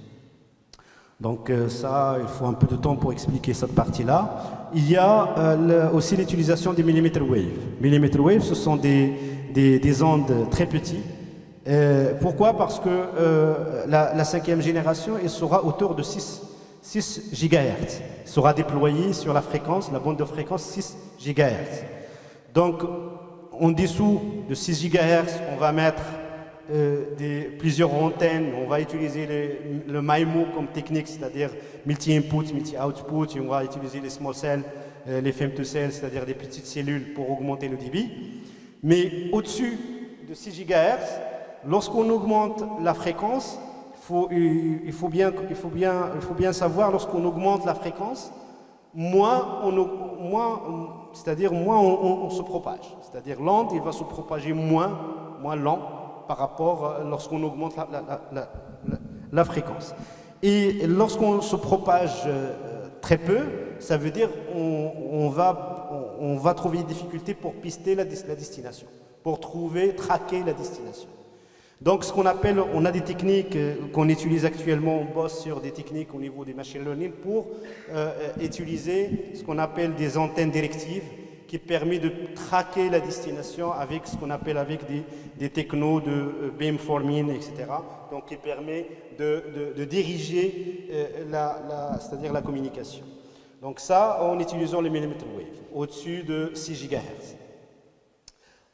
Donc euh, ça, il faut un peu de temps pour expliquer cette partie-là. Il y a euh, le, aussi l'utilisation des millimeter wave. Millimeter wave, ce sont des, des, des ondes très petites. Euh, pourquoi? Parce que euh, la, la cinquième génération, elle sera autour de six gigahertz. Elle sera déployée sur la fréquence, la bande de fréquence six gigahertz. Donc, en dessous de six gigahertz, on va mettre euh, des, plusieurs antennes, on va utiliser les, le M I M O comme technique, c'est-à-dire multi-input, multi-output, et on va utiliser les small cells, euh, les femtocells, c'est-à-dire des petites cellules pour augmenter le débit. Mais au-dessus de six gigahertz, lorsqu'on augmente la fréquence, faut, il, faut bien, il, faut bien, il faut bien savoir, lorsqu'on augmente la fréquence, moins on, moins, c'est-à-dire moins on, on, on se propage. C'est-à-dire l'onde, il va se propager moins, moins lent par rapport lorsqu'on augmente la, la, la, la, la fréquence. Et lorsqu'on se propage euh, très peu, ça veut dire on, on, va, on, on va trouver des difficultés pour pister la, la destination, pour trouver, traquer la destination. Donc, ce qu'on appelle, on a des techniques qu'on utilise actuellement, on bosse sur des techniques au niveau des machine learning pour euh, utiliser ce qu'on appelle des antennes directives qui permet de traquer la destination avec ce qu'on appelle avec des, des technos de euh, beamforming, et cetera. Donc, qui permet de, de, de diriger euh, la, la, c'est-à-dire la communication. Donc, ça, en utilisant les millimeter wave, au-dessus de six gigahertz.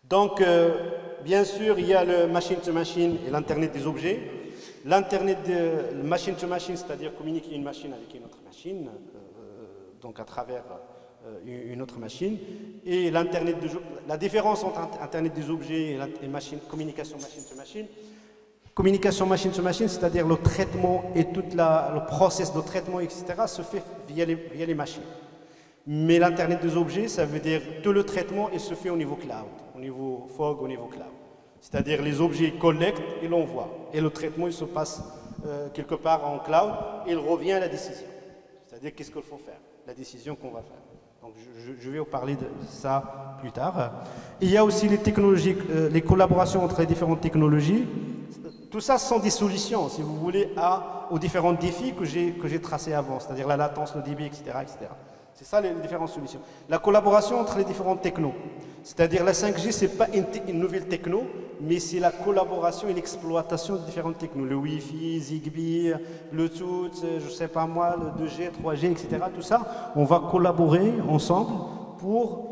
Donc, euh, bien sûr, il y a le machine-to-machine et l'Internet des objets. L'Internet de machine-to-machine, c'est-à-dire communiquer une machine avec une autre machine, euh, donc à travers euh, une autre machine. Et l'Internet de, la différence entre Internet des objets et, la, et machine, communication machine-to-machine, communication machine-to-machine, c'est-à-dire le traitement et tout la, le process de traitement, et cetera, se fait via les, via les machines. Mais l'Internet des objets, ça veut dire tout le traitement et se fait au niveau cloud, au niveau fog, au niveau cloud. C'est-à-dire les objets collectent et l'envoient. Et le traitement, il se passe euh, quelque part en cloud et il revient à la décision. C'est-à-dire qu'est-ce qu'il faut faire, la décision qu'on va faire. Donc je, je vais vous parler de ça plus tard. Il y a aussi les technologies, euh, les collaborations entre les différentes technologies. Tout ça sont des solutions, si vous voulez, à, aux différents défis que j'ai que j'ai tracés avant, c'est-à-dire la latence, le débit, et cetera, et cetera. C'est ça les, les différentes solutions. La collaboration entre les différentes technos. C'est-à-dire la cinq G, ce n'est pas une, une nouvelle techno, mais c'est la collaboration et l'exploitation de différentes technos. Le Wi-Fi, Zigbee, Bluetooth, je ne sais pas moi, le deux G, trois G, et cetera. Tout ça, on va collaborer ensemble pour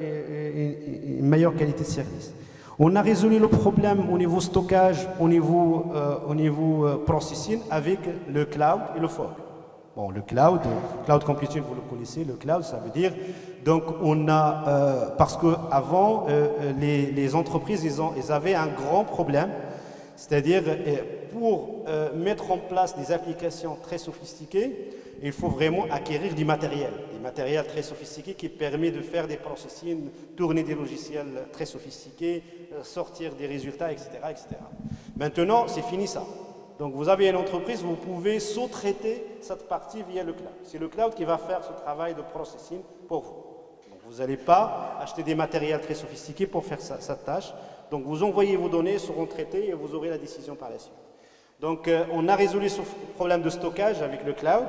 euh, une meilleure qualité de service. On a résolu le problème au niveau stockage, au niveau, euh, au niveau euh, processing avec le cloud et le fog. Bon, le cloud, cloud computing, vous le connaissez, le cloud, ça veut dire, donc on a, euh, parce qu'avant, euh, les, les entreprises, ils, ont, ils avaient un grand problème, c'est-à-dire euh, pour euh, mettre en place des applications très sophistiquées, il faut vraiment acquérir du matériel, du matériel très sophistiqué qui permet de faire des processing, tourner des logiciels très sophistiqués, euh, sortir des résultats, et cetera, et cetera. Maintenant, c'est fini ça. Donc vous avez une entreprise, vous pouvez sous-traiter cette partie via le cloud. C'est le cloud qui va faire ce travail de processing pour vous. Donc vous n'allez pas acheter des matériels très sophistiqués pour faire sa, sa tâche. Donc vous envoyez vos données, elles seront traitées et vous aurez la décision par la suite. Donc euh, on a résolu ce problème de stockage avec le cloud.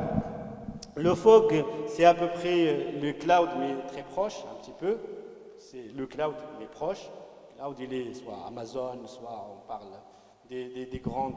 Le fog, c'est à peu près le cloud, mais très proche, un petit peu. C'est le cloud, mais proche. Le cloud, il est soit Amazon, soit on parle des, des, des grands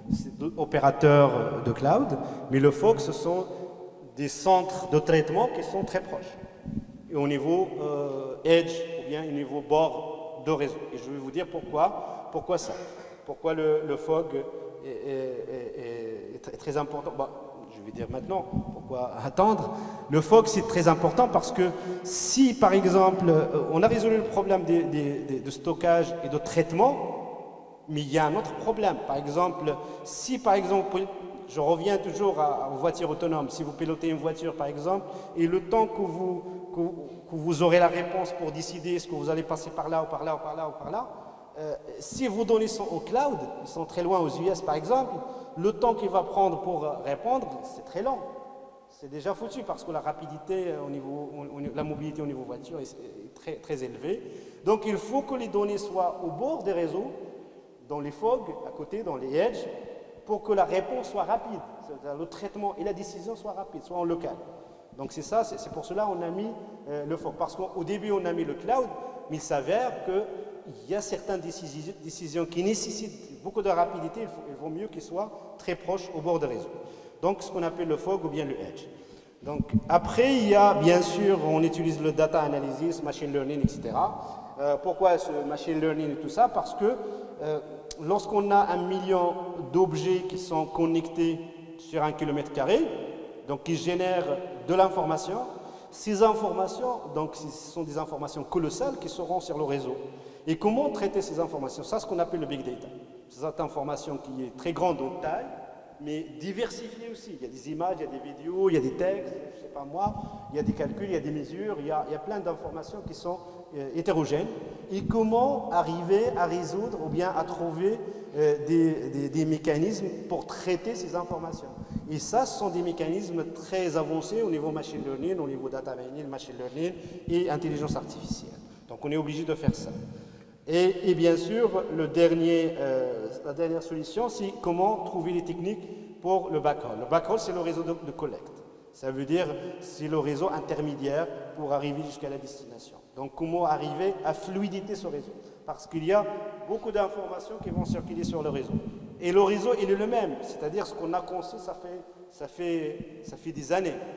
opérateurs de cloud. Mais le fog, ce sont des centres de traitement qui sont très proches. Et au niveau euh, edge, ou bien au niveau bord de réseau. Et je vais vous dire pourquoi. Pourquoi ça? Pourquoi le, le fog est, est, est, est très, très important? Bon, je vais dire maintenant, pourquoi attendre? Le fog, c'est très important parce que si, par exemple, on a résolu le problème de, de, de, de stockage et de traitement, mais il y a un autre problème. Par exemple, si, par exemple, je reviens toujours à, aux voitures autonomes, si vous pilotez une voiture, par exemple, et le temps que vous, que, que vous aurez la réponse pour décider est-ce que vous allez passer par là, ou par là, ou par là, ou par là, euh, si vos données sont au cloud, ils sont très loin aux U S, par exemple, le temps qu'il va prendre pour répondre, c'est très lent. C'est déjà foutu parce que la rapidité, au niveau, au, la mobilité au niveau voiture est, est très, très élevée. Donc il faut que les données soient au bord des réseaux, dans les fogs, à côté, dans les edges, pour que la réponse soit rapide, le traitement et la décision soient rapides, soient en local. Donc c'est ça, c'est pour cela qu'on a mis euh, le fog. Parce qu'au début, on a mis le cloud, mais il s'avère qu'il y a certaines décisions, décisions qui nécessitent beaucoup de rapidité, il, faut, il vaut mieux qu'ils soient très proches au bord des réseaux. Donc ce qu'on appelle le fog ou bien le edge. Donc après, il y a bien sûr, on utilise le data analysis, machine learning, et cetera. Euh, pourquoi ce machine learning et tout ça? Parce que euh, lorsqu'on a un million d'objets qui sont connectés sur un kilomètre carré, donc qui génèrent de l'information, ces informations, donc ce sont des informations colossales qui seront sur le réseau. Et comment traiter ces informations? Ça, c'est ce qu'on appelle le big data. C'est cette information qui est très grande en taille, mais diversifiée aussi. Il y a des images, il y a des vidéos, il y a des textes, je ne sais pas moi, il y a des calculs, il y a des mesures, il y a, il y a plein d'informations qui sont euh, hétérogènes. Et comment arriver à résoudre ou bien à trouver euh, des, des, des mécanismes pour traiter ces informations. Et ça, ce sont des mécanismes très avancés au niveau machine learning, au niveau data mining, machine learning et intelligence artificielle. Donc on est obligé de faire ça. Et, et bien sûr, le dernier, euh, la dernière solution, c'est comment trouver les techniques pour le backhaul. Le backhaul, c'est le réseau de, de collecte. Ça veut dire c'est le réseau intermédiaire pour arriver jusqu'à la destination. Donc comment arriver à fluidité ce réseau? Parce qu'il y a beaucoup d'informations qui vont circuler sur le réseau. Et le réseau, il est le même. C'est-à-dire ce qu'on a conçu, ça fait, ça, fait, ça fait des années.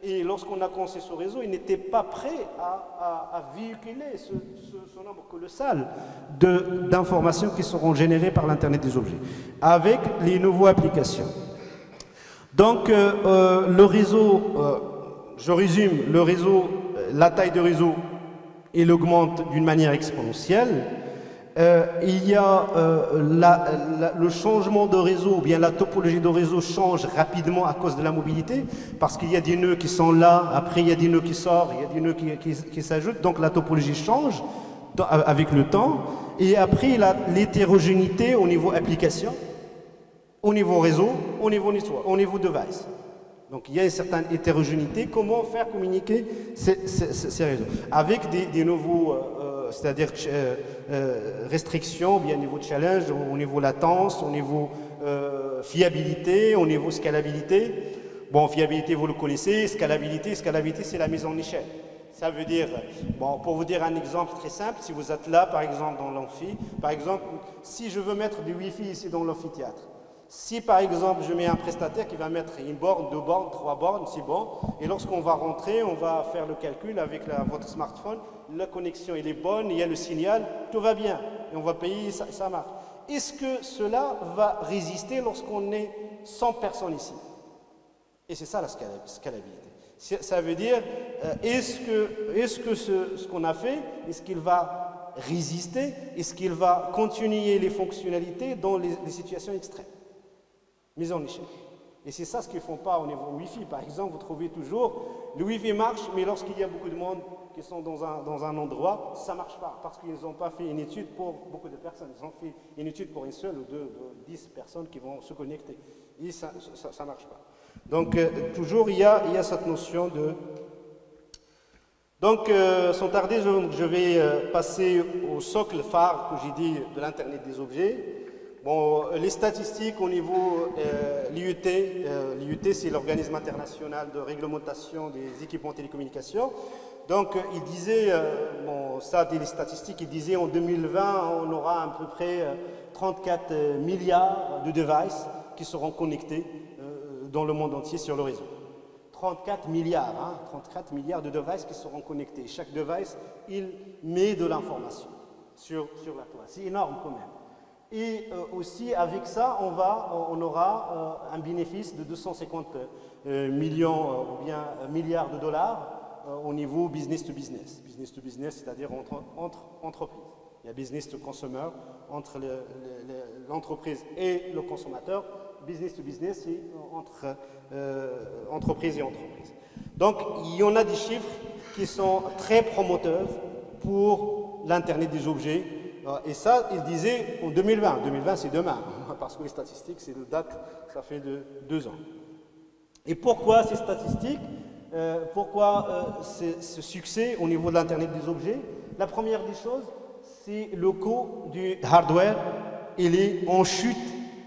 Et lorsqu'on a commencé ce réseau, il n'était pas prêt à, à, à véhiculer ce, ce, ce nombre colossal d'informations qui seront générées par l'Internet des objets, avec les nouvelles applications. Donc, euh, euh, le réseau, euh, je résume, le réseau, la taille de réseau, il augmente d'une manière exponentielle. Euh, il y a euh, la, la, le changement de réseau, ou bien la topologie de réseau change rapidement à cause de la mobilité, parce qu'il y a des nœuds qui sont là, après il y a des nœuds qui sortent, il y a des nœuds qui, qui, qui s'ajoutent, donc la topologie change avec le temps, et après l'hétérogénéité au niveau application, au niveau réseau, au niveau network, au niveau device. Donc il y a une certaine hétérogénéité, comment faire communiquer ces, ces, ces réseaux, avec des, des nouveaux... Euh, c'est-à-dire euh, euh, restrictions, bien au niveau de challenge, au niveau latence, au niveau euh, fiabilité, au niveau scalabilité. Bon, fiabilité, vous le connaissez, scalabilité, scalabilité, c'est la mise en échelle. Ça veut dire, bon, pour vous dire un exemple très simple, si vous êtes là, par exemple, dans l'amphi, par exemple, si je veux mettre du Wi-Fi ici dans l'amphithéâtre, si par exemple je mets un prestataire qui va mettre une borne, deux bornes, trois bornes, c'est bon, et lorsqu'on va rentrer, on va faire le calcul avec la, votre smartphone, la connexion elle est bonne, il y a le signal, tout va bien, et on va payer, ça, ça marche. Est-ce que cela va résister lorsqu'on est cent personnes ici? Et c'est ça la scalabilité. Ça veut dire, est-ce que, est-ce que ce, ce qu'on a fait, est-ce qu'il va résister, est-ce qu'il va continuer les fonctionnalités dans les, les situations extrêmes? Mise en échelle. Et c'est ça ce qu'ils ne font pas au niveau Wi-Fi. Par exemple, vous trouvez toujours, le Wi-Fi marche, mais lorsqu'il y a beaucoup de monde qui sont dans un, dans un endroit, ça ne marche pas, parce qu'ils n'ont pas fait une étude pour beaucoup de personnes. Ils ont fait une étude pour une seule ou deux, dix personnes qui vont se connecter. Et ça ne marche pas. Donc, euh, toujours, il y, a, il y a cette notion de... Donc, euh, sans tarder, je, je vais euh, passer au socle phare que j'ai dit de l'Internet des objets. Bon, les statistiques au niveau euh, l'I U T, euh, l'I U T c'est l'organisme international de réglementation des équipements de télécommunications. Donc, euh, il disait, euh, bon, ça, des statistiques, il disait en deux mille vingt, on aura à peu près euh, trente-quatre milliards de devices qui seront connectés euh, dans le monde entier sur le réseau. trente-quatre milliards, hein, trente-quatre milliards de devices qui seront connectés. Chaque device, il met de l'information sur, sur la toile. C'est énorme quand même. Et euh, aussi, avec ça, on, va, on aura euh, un bénéfice de deux cent cinquante euh, millions euh, ou bien euh, milliards de dollars euh, au niveau business to business. Business to business, c'est-à-dire entre, entre entreprises. Il y a business to consumer, entre l'entreprise et le consommateur. Business to business, c'est entre euh, entreprise et entreprise. Donc, il y en a des chiffres qui sont très promoteurs pour l'Internet des objets. Et ça, il disait en deux mille vingt. deux mille vingt, c'est demain, parce que les statistiques, c'est le date, ça fait de deux ans. Et pourquoi ces statistiques euh, Pourquoi euh, ce succès au niveau de l'Internet des objets? La première des choses, c'est le coût du hardware. Il est en chute,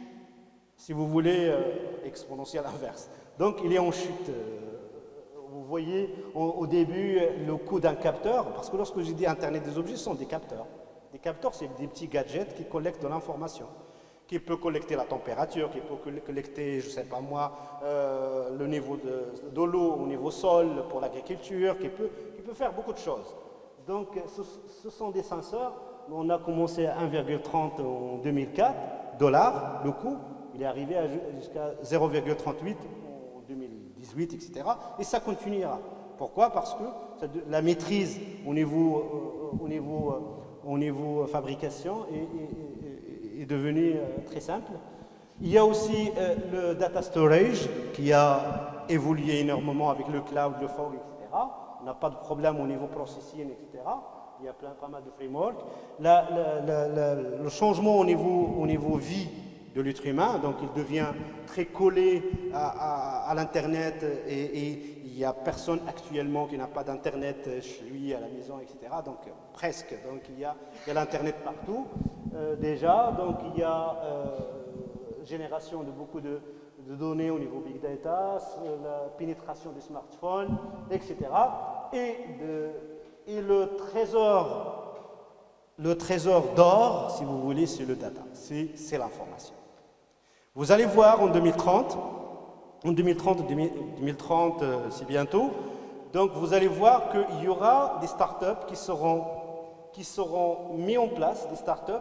si vous voulez, euh, exponentielle inverse. Donc, il est en chute. Euh, vous voyez, au, au début, le coût d'un capteur, parce que lorsque je dis Internet des objets, ce sont des capteurs. Des capteurs, c'est des petits gadgets qui collectent de l'information, qui peut collecter la température, qui peut collecter, je ne sais pas moi, euh, le niveau de, de l'eau au niveau sol pour l'agriculture, qui peut, qui peut faire beaucoup de choses. Donc, ce, ce sont des senseurs. On a commencé à un virgule trente en deux mille quatre dollars, le coût. Il est arrivé jusqu'à zéro virgule trente-huit en deux mille dix-huit, et cetera. Et ça continuera. Pourquoi? Parce que la maîtrise au niveau... Euh, au niveau euh, au niveau fabrication est, est, est devenu euh, très simple. Il y a aussi euh, le data storage qui a évolué énormément avec le cloud, le fog, et cetera. On n'a pas de problème au niveau processing, et cetera. Il y a plein, pas mal de frameworks. La, la, la, la, le changement au niveau, au niveau vie de l'être humain, donc il devient très collé à, à, à l'Internet et, et il n'y a personne actuellement qui n'a pas d'Internet chez lui, à la maison, et cetera. Donc, euh, presque. Donc, il y a, a l'Internet partout, euh, déjà. Donc, il y a euh, génération de beaucoup de, de données au niveau Big Data, la pénétration des smartphones, et cetera. Et, de, et le trésor, le trésor d'or, si vous voulez, c'est le data. C'est l'information. Vous allez voir en deux mille trente, en deux mille trente, deux mille trente euh, c'est bientôt. Donc vous allez voir qu'il y aura des startups qui seront, qui seront mis en place, des startups.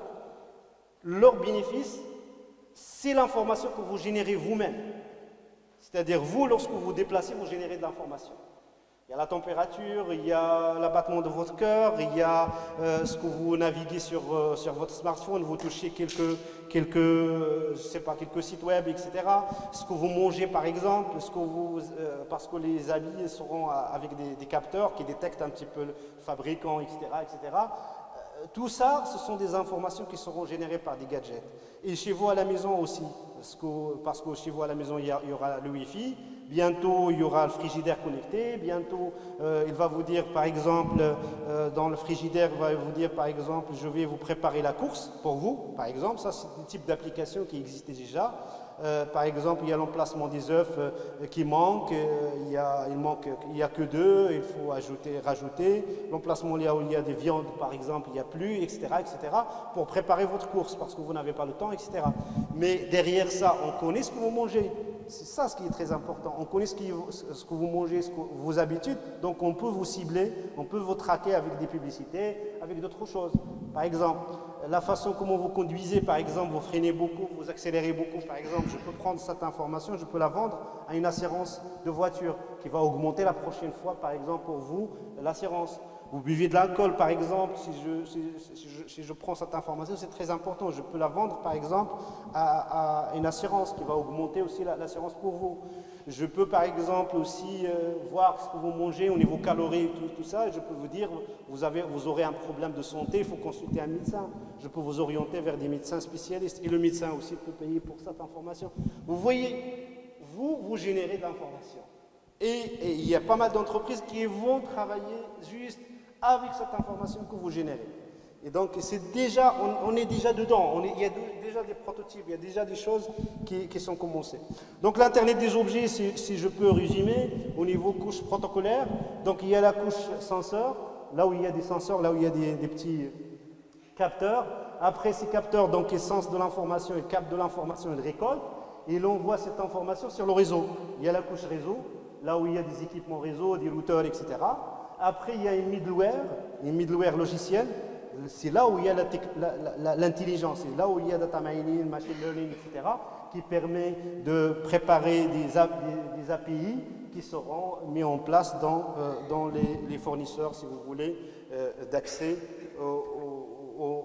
Leur bénéfice, c'est l'information que vous générez vous-même. C'est-à-dire vous, lorsque vous vous déplacez, vous générez de l'information. Il y a la température, il y a l'abattement de votre cœur, il y a euh, ce que vous naviguez sur, euh, sur votre smartphone, vous touchez quelques, quelques, euh, je sais pas, quelques sites web, et cetera. Ce que vous mangez par exemple, ce que vous, euh, parce que les habits seront avec des, des capteurs qui détectent un petit peu le fabricant, et cetera, et cetera. Euh, tout ça, ce sont des informations qui seront générées par des gadgets. Et chez vous à la maison aussi, parce que, parce que chez vous à la maison, il y, a, il y aura le Wi-Fi. Bientôt, il y aura le frigidaire connecté. Bientôt, euh, il va vous dire, par exemple, euh, dans le frigidaire, il va vous dire, par exemple, je vais vous préparer la course pour vous, par exemple. Ça, c'est un type d'application qui existe déjà. Euh, par exemple, il y a l'emplacement des œufs euh, qui manque, euh, il y a, il manque, il n'y a que deux, il faut ajouter, rajouter. L'emplacement là où il y a des viandes, par exemple, il n'y a plus, et cetera, et cetera, pour préparer votre course parce que vous n'avez pas le temps, et cetera. Mais derrière ça, on connaît ce que vous mangez. C'est ça ce qui est très important. On connaît ce, qui, ce que vous mangez, ce que, vos habitudes, donc on peut vous cibler, on peut vous traquer avec des publicités, avec d'autres choses. Par exemple, la façon comment vous conduisez, par exemple, vous freinez beaucoup, vous accélérez beaucoup, par exemple, je peux prendre cette information, je peux la vendre à une assurance de voiture qui va augmenter la prochaine fois, par exemple, pour vous, l'assurance. Vous buvez de l'alcool, par exemple, si je, si, si, je, si je prends cette information, c'est très important. Je peux la vendre, par exemple, à, à une assurance qui va augmenter aussi l'assurance pour vous. Je peux, par exemple, aussi euh, voir ce que vous mangez au niveau calories, tout, tout ça, et je peux vous dire, vous, avez, vous aurez un problème de santé, il faut consulter un médecin. Je peux vous orienter vers des médecins spécialistes, et le médecin aussi peut payer pour cette information. Vous voyez, vous, vous générez de l'information. Et, et il y a pas mal d'entreprises qui vont travailler juste avec cette information que vous générez. Et donc, c'est déjà, on, on est déjà dedans, on est, il y a déjà des prototypes, il y a déjà des choses qui, qui sont commencées. Donc, l'Internet des objets, si, si je peux résumer, au niveau couche protocolaire, donc il y a la couche senseur, là où il y a des senseurs, là où il y a des, des petits capteurs. Après, ces capteurs, donc, ils sensent de l'information, ils captent de l'information, ils récoltent, et ils envoient cette information sur le réseau. Il y a la couche réseau, là où il y a des équipements réseau, des routeurs, et cetera. Après, il y a une middleware, une middleware logicielle. C'est là où il y a l'intelligence, c'est là où il y a data mining, machine learning, et cetera, qui permet de préparer des, des, des A P I qui seront mis en place dans, euh, dans les, les fournisseurs, si vous voulez, euh, d'accès au, au,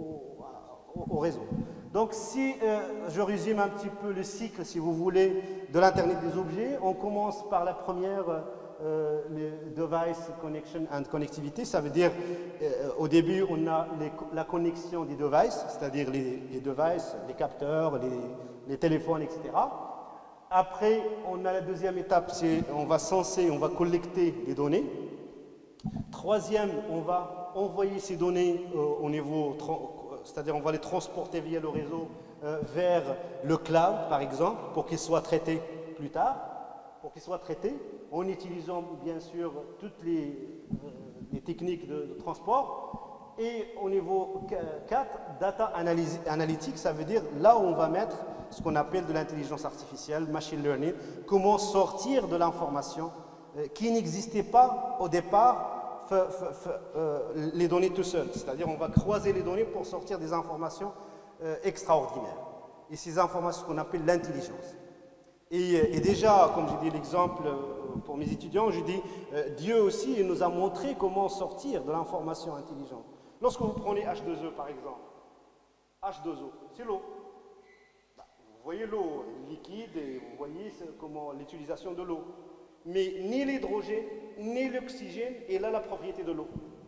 au, au réseau. Donc, si euh, je résume un petit peu le cycle, si vous voulez, de l'Internet des objets, on commence par la première. Euh, le device connection and connectivity, ça veut dire euh, au début on a les, la connexion des devices, c'est-à-dire les, les devices, les capteurs, les, les téléphones, et cetera. Après, on a la deuxième étape, c'est on va censer, on va collecter des données. Troisième, on va envoyer ces données euh, au niveau, c'est-à-dire on va les transporter via le réseau euh, vers le cloud, par exemple, pour qu'ils soient traités plus tard, pour qu'ils soient traités. En utilisant bien sûr toutes les, euh, les techniques de, de transport. Et au niveau quatre, data analytics, ça veut dire là où on va mettre ce qu'on appelle de l'intelligence artificielle, machine learning, comment sortir de l'information euh, qui n'existait pas au départ, f, f, f, euh, les données tout seul. C'est-à-dire on va croiser les données pour sortir des informations euh, extraordinaires. Et ces informations qu'on appelle l'intelligence. Et, et déjà, comme j'ai dit l'exemple pour mes étudiants, je dis, euh, Dieu aussi il nous a montré comment sortir de l'information intelligente. Lorsque vous prenez H deux O par exemple, H deux O, c'est l'eau. Bah, vous voyez l'eau liquide et vous voyez comment l'utilisation de l'eau. Mais ni l'hydrogène, ni l'oxygène est là la propriété de l'eau.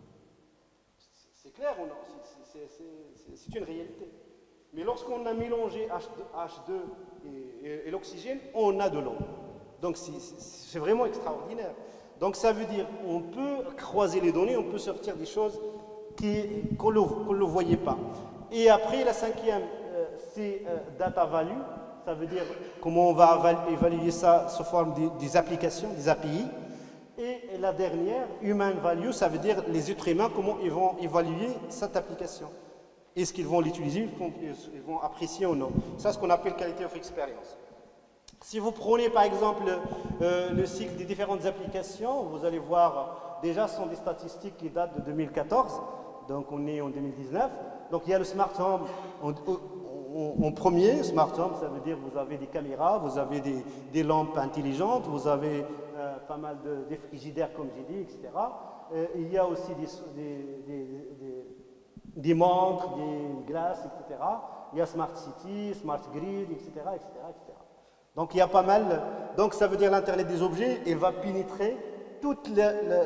C'est clair ou non? C'est une réalité. Mais lorsqu'on a mélangé H deux et, et, et l'oxygène, on a de l'eau. Donc c'est vraiment extraordinaire. Donc ça veut dire qu'on peut croiser les données, on peut sortir des choses qu'on ne le voyait pas. Et après, la cinquième, euh, c'est euh, data value. Ça veut dire comment on va évaluer ça sous forme des, des applications, des A P I. Et la dernière, human value, ça veut dire les êtres humains, comment ils vont évaluer cette application. Est-ce qu'ils vont l'utiliser, ils vont apprécier ou non. Ça, c'est ce qu'on appelle quality of experience. Si vous prenez par exemple euh, le cycle des différentes applications, vous allez voir, déjà ce sont des statistiques qui datent de deux mille quatorze, donc on est en deux mille dix-neuf. Donc il y a le Smart Home en, en, en premier. Smart Home, ça veut dire vous avez des caméras, vous avez des, des lampes intelligentes, vous avez euh, pas mal de, des frigidaires comme j'ai dit, et cetera. Euh, il y a aussi des, des, des, des, des montres, des glaces, et cetera. Il y a Smart City, Smart Grid, et cetera, et cetera, et cetera. Donc il y a pas mal, donc ça veut dire l'Internet des objets, il va pénétrer tout le,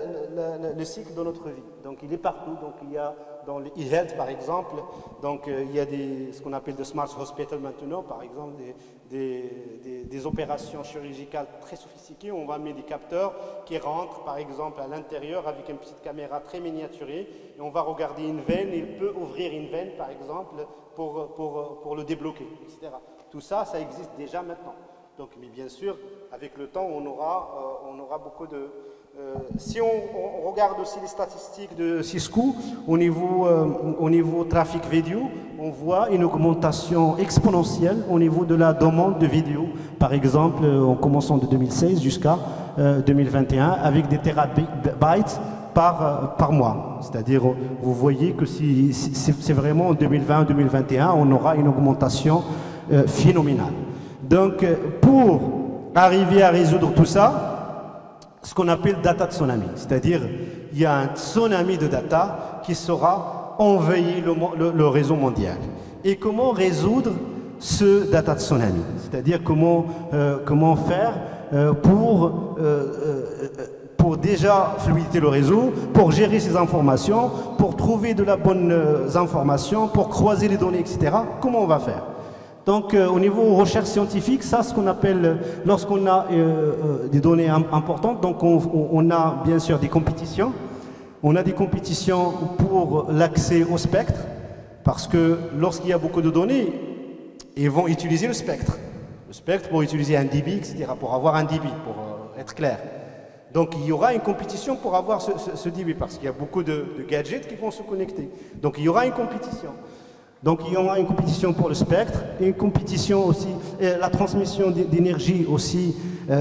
le, le, le cycle de notre vie. Donc il est partout, donc il y a dans le e-health par exemple, donc euh, il y a des, ce qu'on appelle de smart hospital maintenant, par exemple des, des, des, des opérations chirurgicales très sophistiquées où on va mettre des capteurs qui rentrent par exemple à l'intérieur avec une petite caméra très miniaturée et on va regarder une veine, il peut ouvrir une veine par exemple pour, pour, pour le débloquer, et cetera. Tout ça, ça existe déjà maintenant. Donc, mais bien sûr, avec le temps, on aura, euh, on aura beaucoup de... Euh, si on, on regarde aussi les statistiques de Cisco, au niveau, euh, au niveau trafic vidéo, on voit une augmentation exponentielle au niveau de la demande de vidéo. Par exemple, en commençant de deux mille seize jusqu'à euh, deux mille vingt et un, avec des terabytes par, euh, par mois. C'est-à-dire, vous voyez que si, si, c'est vraiment en deux mille vingt deux mille vingt et un, on aura une augmentation euh, phénoménale. Donc, pour arriver à résoudre tout ça, ce qu'on appelle data tsunami, c'est-à-dire il y a un tsunami de data qui saura envahir le, le, le réseau mondial. Et comment résoudre ce data tsunami? C'est-à-dire comment, euh, comment faire euh, pour, euh, euh, pour déjà fluidifier le réseau, pour gérer ces informations, pour trouver de la bonne euh, information, pour croiser les données, et cetera. Comment on va faire? Donc, euh, au niveau recherche scientifique, ça, ce qu'on appelle, euh, lorsqu'on a euh, euh, des données im importantes, donc on, on a bien sûr des compétitions. On a des compétitions pour l'accès au spectre, parce que lorsqu'il y a beaucoup de données, ils vont utiliser le spectre. Le spectre pour utiliser un débit, et cetera, pour avoir un débit, pour euh, être clair. Donc, il y aura une compétition pour avoir ce, ce, ce débit, parce qu'il y a beaucoup de, de gadgets qui vont se connecter. Donc, il y aura une compétition. Donc il y aura une compétition pour le spectre, et une compétition aussi, et la transmission d'énergie aussi.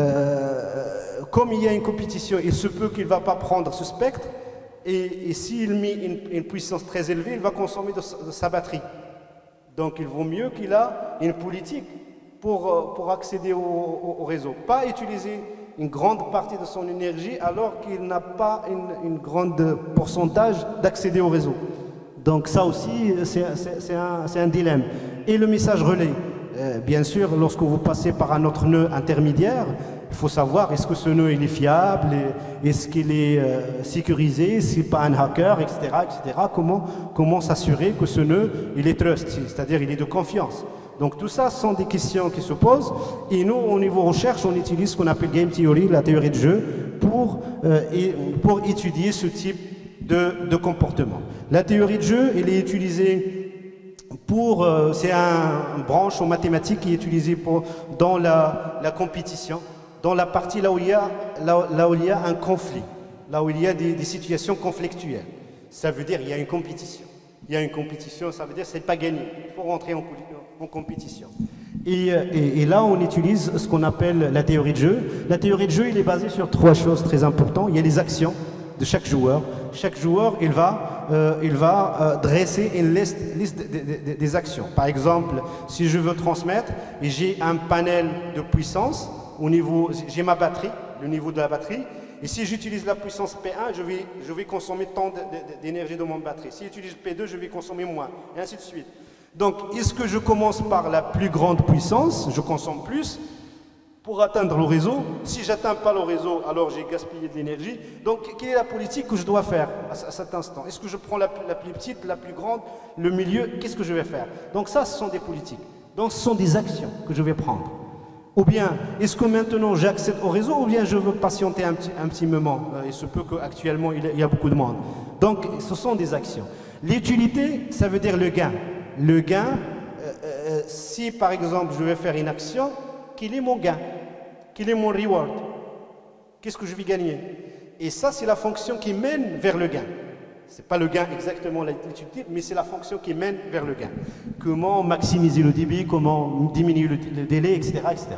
Euh, comme il y a une compétition, il se peut qu'il ne va pas prendre ce spectre, et, et s'il met une, une puissance très élevée, il va consommer de, de sa batterie. Donc il vaut mieux qu'il ait une politique pour, pour accéder au, au, au réseau. Pas utiliser une grande partie de son énergie alors qu'il n'a pas une, une grande pourcentage d'accéder au réseau. Donc ça aussi, c'est un, un dilemme. Et le message relais, euh, bien sûr, lorsque vous passez par un autre nœud intermédiaire, il faut savoir est-ce que ce nœud il est fiable, est-ce qu'il est euh, sécurisé, si pas un hacker, et cetera, et cetera. Comment, comment s'assurer que ce nœud il est trust, c'est-à-dire il est de confiance. Donc tout ça sont des questions qui se posent. Et nous, au niveau recherche, on utilise ce qu'on appelle game theory, la théorie de jeu, pour, euh, et, pour étudier ce type de, de comportement. La théorie de jeu, elle est utilisée pour, euh, c'est un, une branche en mathématiques qui est utilisée pour, dans la, la compétition, dans la partie là où, il y a, là, là où il y a un conflit, là où il y a des, des situations conflictuelles. Ça veut dire qu'il y a une compétition. Il y a une compétition, ça veut dire que ce n'est pas gagné. Il faut rentrer en, en compétition. Et, et, et là, on utilise ce qu'on appelle la théorie de jeu. La théorie de jeu, il est basée sur trois choses très importantes. Il y a les actions de chaque joueur. Chaque joueur, il va, euh, il va euh, dresser une liste, liste de, de, de, des actions. Par exemple, si je veux transmettre, et j'ai un panel de puissance, au niveau, j'ai ma batterie, le niveau de la batterie, et si j'utilise la puissance P un, je vais, je vais consommer tant d'énergie de mon batterie. Si j'utilise P deux, je vais consommer moins, et ainsi de suite. Donc, est-ce que je commence par la plus grande puissance, je consomme plus, pour atteindre le réseau? Si je n'atteins pas le réseau, alors j'ai gaspillé de l'énergie. Donc, quelle est la politique que je dois faire à, à cet instant? Est-ce que je prends la, la plus petite, la plus grande, le milieu? Qu'est-ce que je vais faire? Donc ça, ce sont des politiques. Donc, ce sont des actions que je vais prendre. Ou bien, est-ce que maintenant j'accède au réseau, ou bien je veux patienter un petit, un petit moment? Il se peut qu'actuellement, il y a beaucoup de monde. Donc, ce sont des actions. L'utilité, ça veut dire le gain. Le gain, euh, euh, si par exemple je vais faire une action, quel est mon gain? Quel est mon reward? Qu'est-ce que je vais gagner? Et ça, c'est la fonction qui mène vers le gain. Ce n'est pas le gain exactement l'utilité, mais c'est la fonction qui mène vers le gain. Comment maximiser le débit, comment diminuer le, le délai, et cetera, et cetera.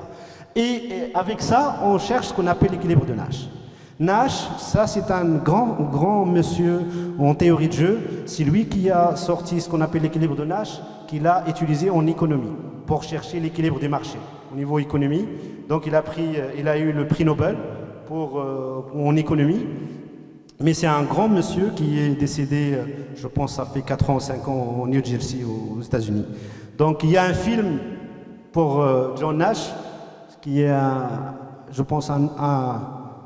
Et, et avec ça, on cherche ce qu'on appelle l'équilibre de Nash. Nash, ça c'est un grand, grand monsieur en théorie de jeu. C'est lui qui a sorti ce qu'on appelle l'équilibre de Nash, qu'il a utilisé en économie pour chercher l'équilibre des marchés au niveau économie. Donc il a, pris, il a eu le prix Nobel pour, euh, en économie. Mais c'est un grand monsieur qui est décédé, je pense, ça fait quatre ans ou cinq ans au New Jersey, aux États-Unis. Donc il y a un film pour euh, John Nash, qui est, un, je pense, un, un,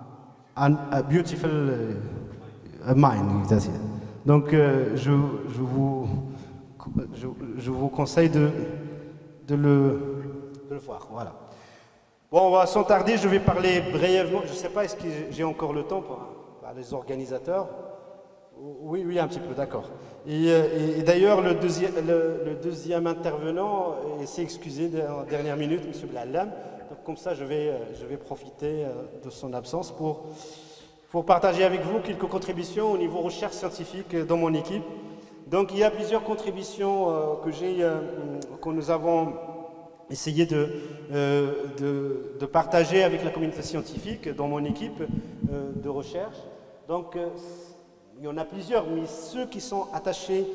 un a beautiful uh, mind. Donc euh, je, je, vous, je, je vous conseille de, de, le, de le voir. Voilà. Bon, on va sans tarder, je vais parler brièvement. Je ne sais pas, est-ce que j'ai encore le temps pour, pour les organisateurs? Oui, oui, un petit peu, d'accord. Et, et, et d'ailleurs, le, deuxi le, le deuxième intervenant s'est excusé en dernière minute, M. Blallam. Donc, comme ça, je vais, je vais profiter de son absence pour, pour partager avec vous quelques contributions au niveau recherche scientifique dans mon équipe. Donc, il y a plusieurs contributions euh, que, j'ai, euh, que nous avons essayé de, euh, de, de partager avec la communauté scientifique dans mon équipe euh, de recherche. Donc, euh, il y en a plusieurs, mais ceux qui sont attachés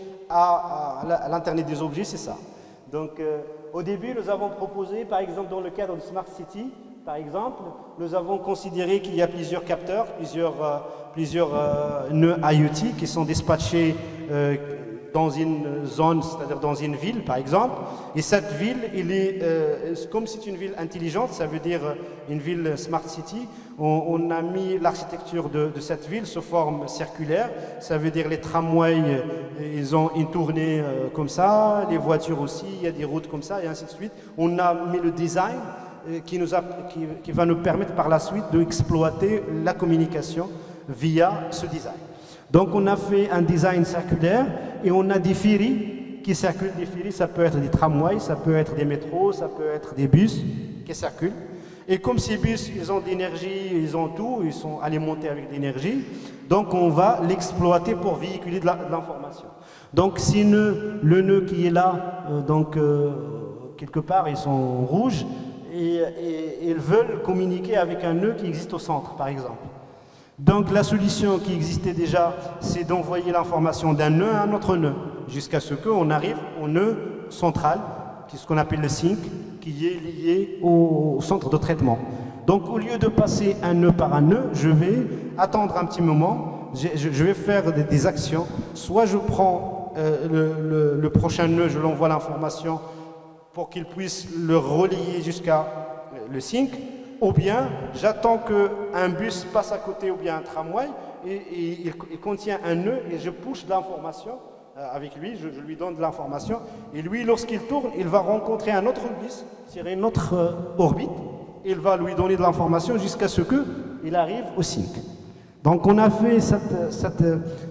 à, à l'Internet des objets, c'est ça. Donc, euh, au début, nous avons proposé, par exemple, dans le cadre de Smart City, par exemple, nous avons considéré qu'il y a plusieurs capteurs, plusieurs, euh, plusieurs euh, nœuds I O T qui sont dispatchés euh, dans une zone, c'est-à-dire dans une ville, par exemple. Et cette ville, il est, euh, comme c'est une ville intelligente, ça veut dire une ville Smart City, on, on a mis l'architecture de, de cette ville sous forme circulaire. Ça veut dire les tramways, ils ont une tournée euh, comme ça, les voitures aussi, il y a des routes comme ça, et ainsi de suite. On a mis le design euh, qui, nous a, qui, qui va nous permettre par la suite d'exploiter la communication via ce design. Donc on a fait un design circulaire et on a des ferries qui circulent. Des ferries, ça peut être des tramways, ça peut être des métros, ça peut être des bus qui circulent. Et comme ces bus, ils ont de l'énergie, ils ont tout, ils sont alimentés avec de l'énergie, donc on va l'exploiter pour véhiculer de l'information. Donc si nœud, le nœud qui est là, euh, donc euh, quelque part, ils sont rouges et, et, et ils veulent communiquer avec un nœud qui existe au centre, par exemple. Donc la solution qui existait déjà, c'est d'envoyer l'information d'un nœud à un autre nœud, jusqu'à ce qu'on arrive au nœud central, qui est ce qu'on appelle le sync, qui est lié au centre de traitement. Donc au lieu de passer un nœud par un nœud, je vais attendre un petit moment, je, je vais faire des, des actions. Soit je prends euh, le, le, le prochain nœud, je l'envoie l'information pour qu'il puisse le relier jusqu'à le sync, ou bien j'attends qu'un bus passe à côté ou bien un tramway et, et il, il contient un nœud et je push de l'information euh, avec lui, je, je lui donne de l'information et lui lorsqu'il tourne, il va rencontrer un autre bus sur une autre euh, orbite, il va lui donner de l'information jusqu'à ce qu'il arrive au sync. Donc on a fait cette, cette,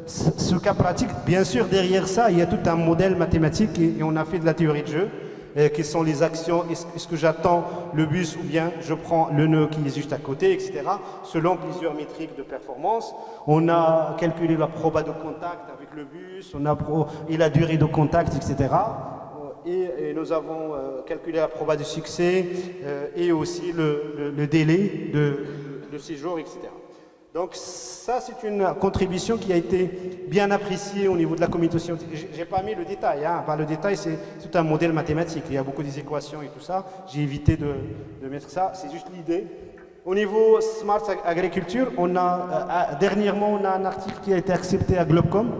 ce cas pratique. Bien sûr derrière ça il y a tout un modèle mathématique et, et on a fait de la théorie de jeu. Euh, quelles sont les actions, est-ce, est-ce que j'attends le bus ou bien je prends le nœud qui est juste à côté, et cetera. Selon plusieurs métriques de performance, on a calculé la proba de contact avec le bus, on a pro, et la durée de contact, et cetera. Et, et nous avons euh, calculé la proba de succès euh, et aussi le, le, le délai de, de séjour, et cetera. Donc ça, c'est une contribution qui a été bien appréciée au niveau de la communauté scientifique. Je n'ai pas mis le détail, hein. Enfin, le détail c'est tout un modèle mathématique, il y a beaucoup des équations et tout ça. J'ai évité de, de mettre ça, c'est juste l'idée. Au niveau Smart Agriculture, on a, euh, dernièrement on a un article qui a été accepté à Globcom.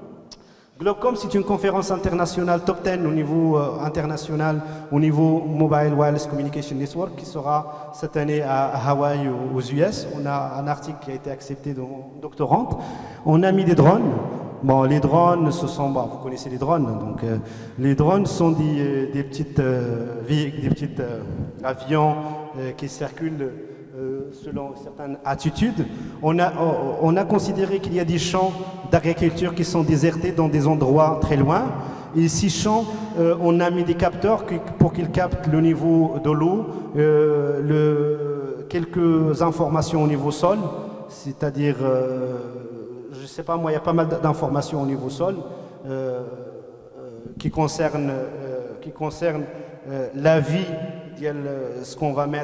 Globcom, c'est une conférence internationale top dix au niveau euh, international, au niveau Mobile Wireless Communication Network, qui sera cette année à, à Hawaï, aux, aux U S. On a un article qui a été accepté dans Doctorante. On a mis des drones. Bon, les drones, ce sont, bon, vous connaissez les drones, donc euh, les drones sont des, des petites, euh, des petites euh, avions euh, qui circulent Euh, selon certaines attitudes. On a, on a considéré qu'il y a des champs d'agriculture qui sont désertés dans des endroits très loin. Et ces champs, euh, on a mis des capteurs qui, pour qu'ils captent le niveau de l'eau, euh, le, quelques informations au niveau sol, c'est-à-dire, euh, je ne sais pas moi, il y a pas mal d'informations au niveau sol euh, euh, qui concernent, euh, qui concernent euh, la vie, ce qu'on va mettre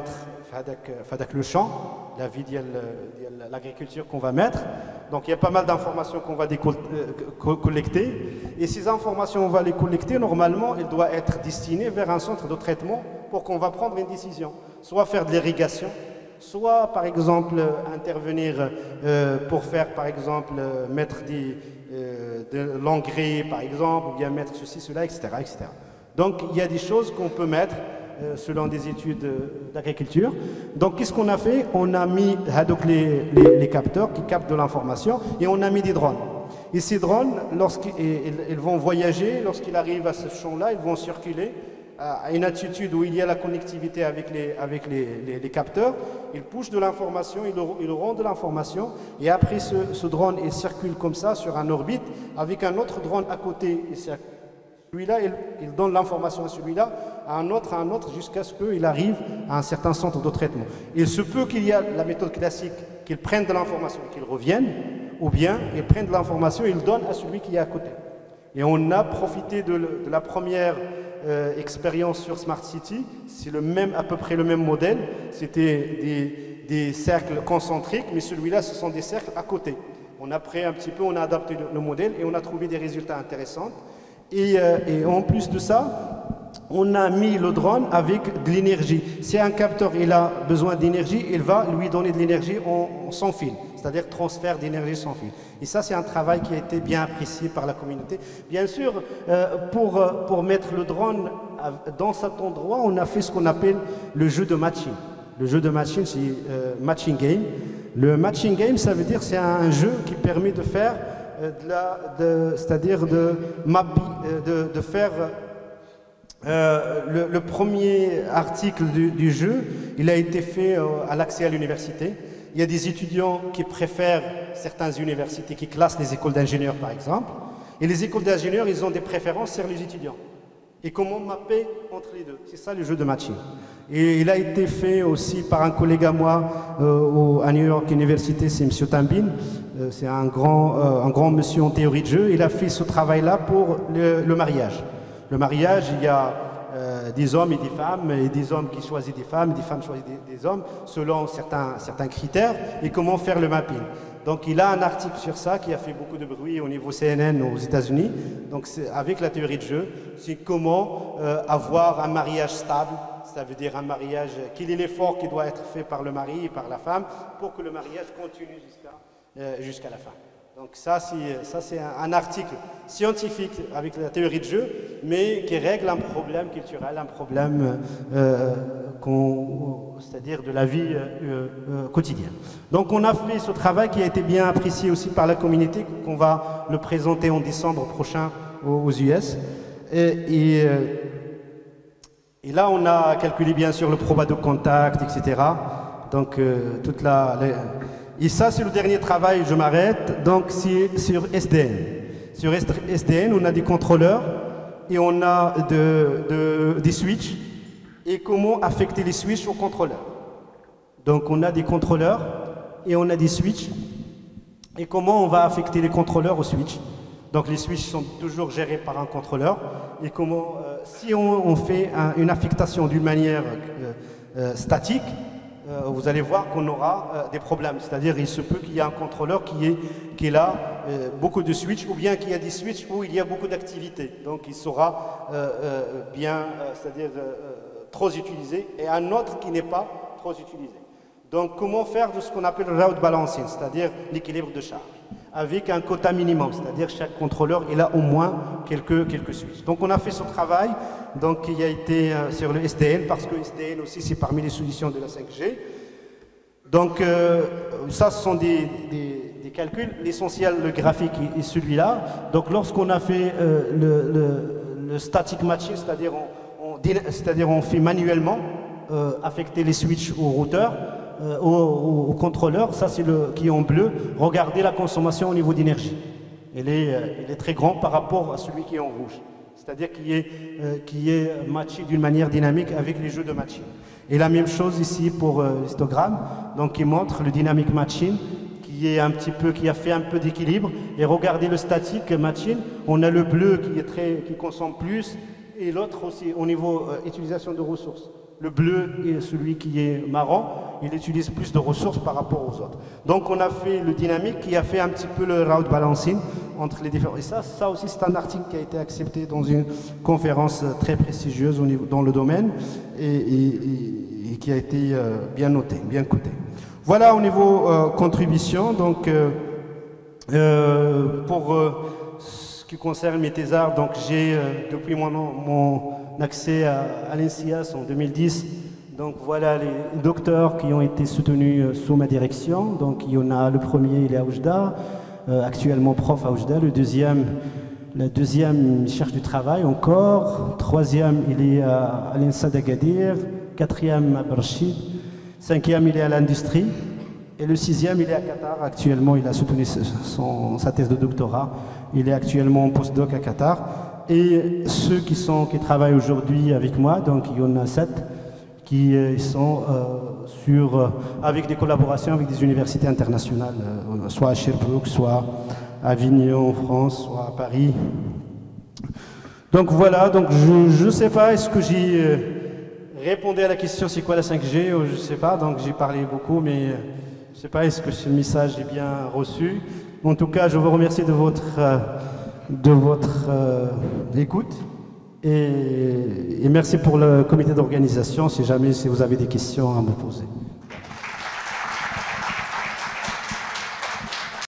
avec le champ, la vie de l'agriculture qu'on va mettre. Donc il y a pas mal d'informations qu'on va collecter. Et ces informations, on va les collecter, normalement, elles doivent être destinées vers un centre de traitement pour qu'on va prendre une décision. Soit faire de l'irrigation, soit par exemple intervenir euh, pour faire par exemple euh, mettre des, euh, de l'engrais par exemple, ou bien mettre ceci, cela, et cetera, et cetera. Donc il y a des choses qu'on peut mettre euh, selon des études d'agriculture. Donc qu'est-ce qu'on a fait? On a mis donc, les, les, les capteurs qui captent de l'information et on a mis des drones. Et ces drones, lorsqu'ils vont voyager, lorsqu'ils arrivent à ce champ-là, ils vont circuler à une attitude où il y a la connectivité avec les, avec les, les, les capteurs, ils poussent de l'information, ils, ils rendent de l'information, et après ce, ce drone il circule comme ça sur un orbite, avec un autre drone à côté. Celui-là, il, il donne l'information à celui-là, à un autre, à un autre, jusqu'à ce qu'il arrive à un certain centre de traitement. Il se peut qu'il y a la méthode classique, qu'ils prennent de l'information, qu'ils reviennent, ou bien ils prennent de l'information et ils donnent à celui qui est à côté. Et on a profité de, de la première Euh, expérience sur Smart City, c'est le même, à peu près le même modèle. C'était des, des cercles concentriques, mais celui-là, ce sont des cercles à côté. On a pris un petit peu, on a adapté le, le modèle et on a trouvé des résultats intéressants. Et, euh, et en plus de ça, on a mis le drone avec de l'énergie. Si un capteur il a besoin d'énergie, il va lui donner de l'énergie en, sans fil, c'est-à-dire transfert d'énergie sans fil. Et ça, c'est un travail qui a été bien apprécié par la communauté. Bien sûr, euh, pour, pour mettre le drone dans cet endroit, on a fait ce qu'on appelle le jeu de matching. Le jeu de matching, c'est euh, matching game. Le matching game, ça veut dire c'est un jeu qui permet de faire, euh, de la, de, c'est-à-dire de, de, de faire Euh, le, le premier article du, du jeu, il a été fait euh, à l'accès à l'université. Il y a des étudiants qui préfèrent certaines universités, qui classent les écoles d'ingénieurs par exemple. Et les écoles d'ingénieurs, ils ont des préférences sur les étudiants. Et comment mapper entre les deux? C'est ça le jeu de matching. Et il a été fait aussi par un collègue à moi euh, au, à New York University, c'est M. Tambin. Euh, c'est un grand, euh, un grand monsieur en théorie de jeu. Il a fait ce travail-là pour le, le mariage. Le mariage, il y a euh, des hommes et des femmes, et des hommes qui choisissent des femmes, et des femmes choisissent des, des hommes, selon certains, certains critères, et comment faire le mapping. Donc il a un article sur ça qui a fait beaucoup de bruit au niveau C N N aux États-Unis. Donc avec la théorie de jeu, c'est comment euh, avoir un mariage stable, ça veut dire un mariage, quel est l'effort qui doit être fait par le mari et par la femme pour que le mariage continue jusqu'à euh, jusqu'à la fin. Donc ça, c'est un, un article scientifique avec la théorie de jeu, mais qui règle un problème culturel, un problème, euh, c'est-à-dire de la vie euh, euh, quotidienne. Donc on a fait ce travail qui a été bien apprécié aussi par la communauté, qu'on va le présenter en décembre prochain aux, aux U S. Et, et, euh, et là, on a calculé bien sûr le proba de contact, et cetera. Donc euh, toute la... la Et ça, c'est le dernier travail, je m'arrête. Donc, c'est sur S D N. Sur S D N, on a des contrôleurs et on a de, de, des switches. Et comment affecter les switches aux contrôleurs. Donc, on a des contrôleurs et on a des switches. Et comment on va affecter les contrôleurs aux switches. Donc, les switches sont toujours gérés par un contrôleur. Et comment, euh, si on, on fait un, une affectation d'une manière euh, euh, statique, Euh, vous allez voir qu'on aura euh, des problèmes. C'est-à-dire il se peut qu'il y ait un contrôleur qui est, qui est là, euh, beaucoup de switches, ou bien qu'il y a des switches où il y a beaucoup d'activités. Donc il sera euh, euh, bien, euh, c'est-à-dire euh, trop utilisé, et un autre qui n'est pas trop utilisé. Donc comment faire de ce qu'on appelle le route balancing, c'est-à-dire l'équilibre de charge, avec un quota minimum, c'est-à-dire chaque contrôleur il a au moins quelques, quelques switches. Donc on a fait ce travail, donc il a été euh, sur le S D N, parce que S D N aussi c'est parmi les solutions de la cinq G. Donc euh, ça ce sont des, des, des calculs, l'essentiel, le graphique est, est celui-là. Donc lorsqu'on a fait euh, le, le, le static matching, c'est-à-dire on, on, c'est-à-dire on fait manuellement euh, affecter les switches au routeur, Euh, au, au, au contrôleur, ça c'est le qui est en bleu. Regardez la consommation au niveau d'énergie. Elle est, euh, elle est très grande par rapport à celui qui est en rouge. C'est-à-dire qui est, euh, qui est matché d'une manière dynamique avec les jeux de matching. Et la même chose ici pour euh, l'histogramme, donc qui montre le dynamic matching, qui est un petit peu, qui a fait un peu d'équilibre. Et regardez le static matching, on a le bleu qui est très, qui consomme plus, et l'autre aussi au niveau euh, utilisation de ressources. le bleu et celui qui est marron, il utilise plus de ressources par rapport aux autres. Donc on a fait le dynamique qui a fait un petit peu le route balancing entre les différents. Et ça, ça aussi c'est un article qui a été accepté dans une conférence très prestigieuse au niveau, dans le domaine et, et, et, et qui a été euh, bien noté, bien coté. Voilà au niveau euh, contribution. Donc euh, euh, pour euh, ce qui concerne mes thésards, donc j'ai euh, depuis mon, mon accès à, à l'I N S I A S en deux mille dix. Donc voilà les docteurs qui ont été soutenus sous ma direction. Donc il y en a le premier, il est à Oujda, euh, actuellement prof à Oujda. Le deuxième, le deuxième, il cherche du travail encore. Troisième, il est à, à l'I N S A d'Agadir. Quatrième, à Barchid. Cinquième, il est à l'industrie. Et le sixième, il est à Qatar. Actuellement, il a soutenu son, sa thèse de doctorat. Il est actuellement en postdoc à Qatar. Et ceux qui, sont, qui travaillent aujourd'hui avec moi, donc il y en a sept, qui euh, sont euh, sur, euh, avec des collaborations avec des universités internationales, euh, soit à Sherbrooke, soit à Avignon en France, soit à Paris. Donc voilà, donc je ne sais pas, est-ce que j'ai euh, répondu à la question c'est quoi la cinq G, ou je ne sais pas, donc j'ai parlé beaucoup, mais euh, je ne sais pas, est-ce que ce message est bien reçu. En tout cas, je vous remercie de votre, euh, de votre euh, écoute. Et, et merci pour le comité d'organisation, si jamais si vous avez des questions à me poser.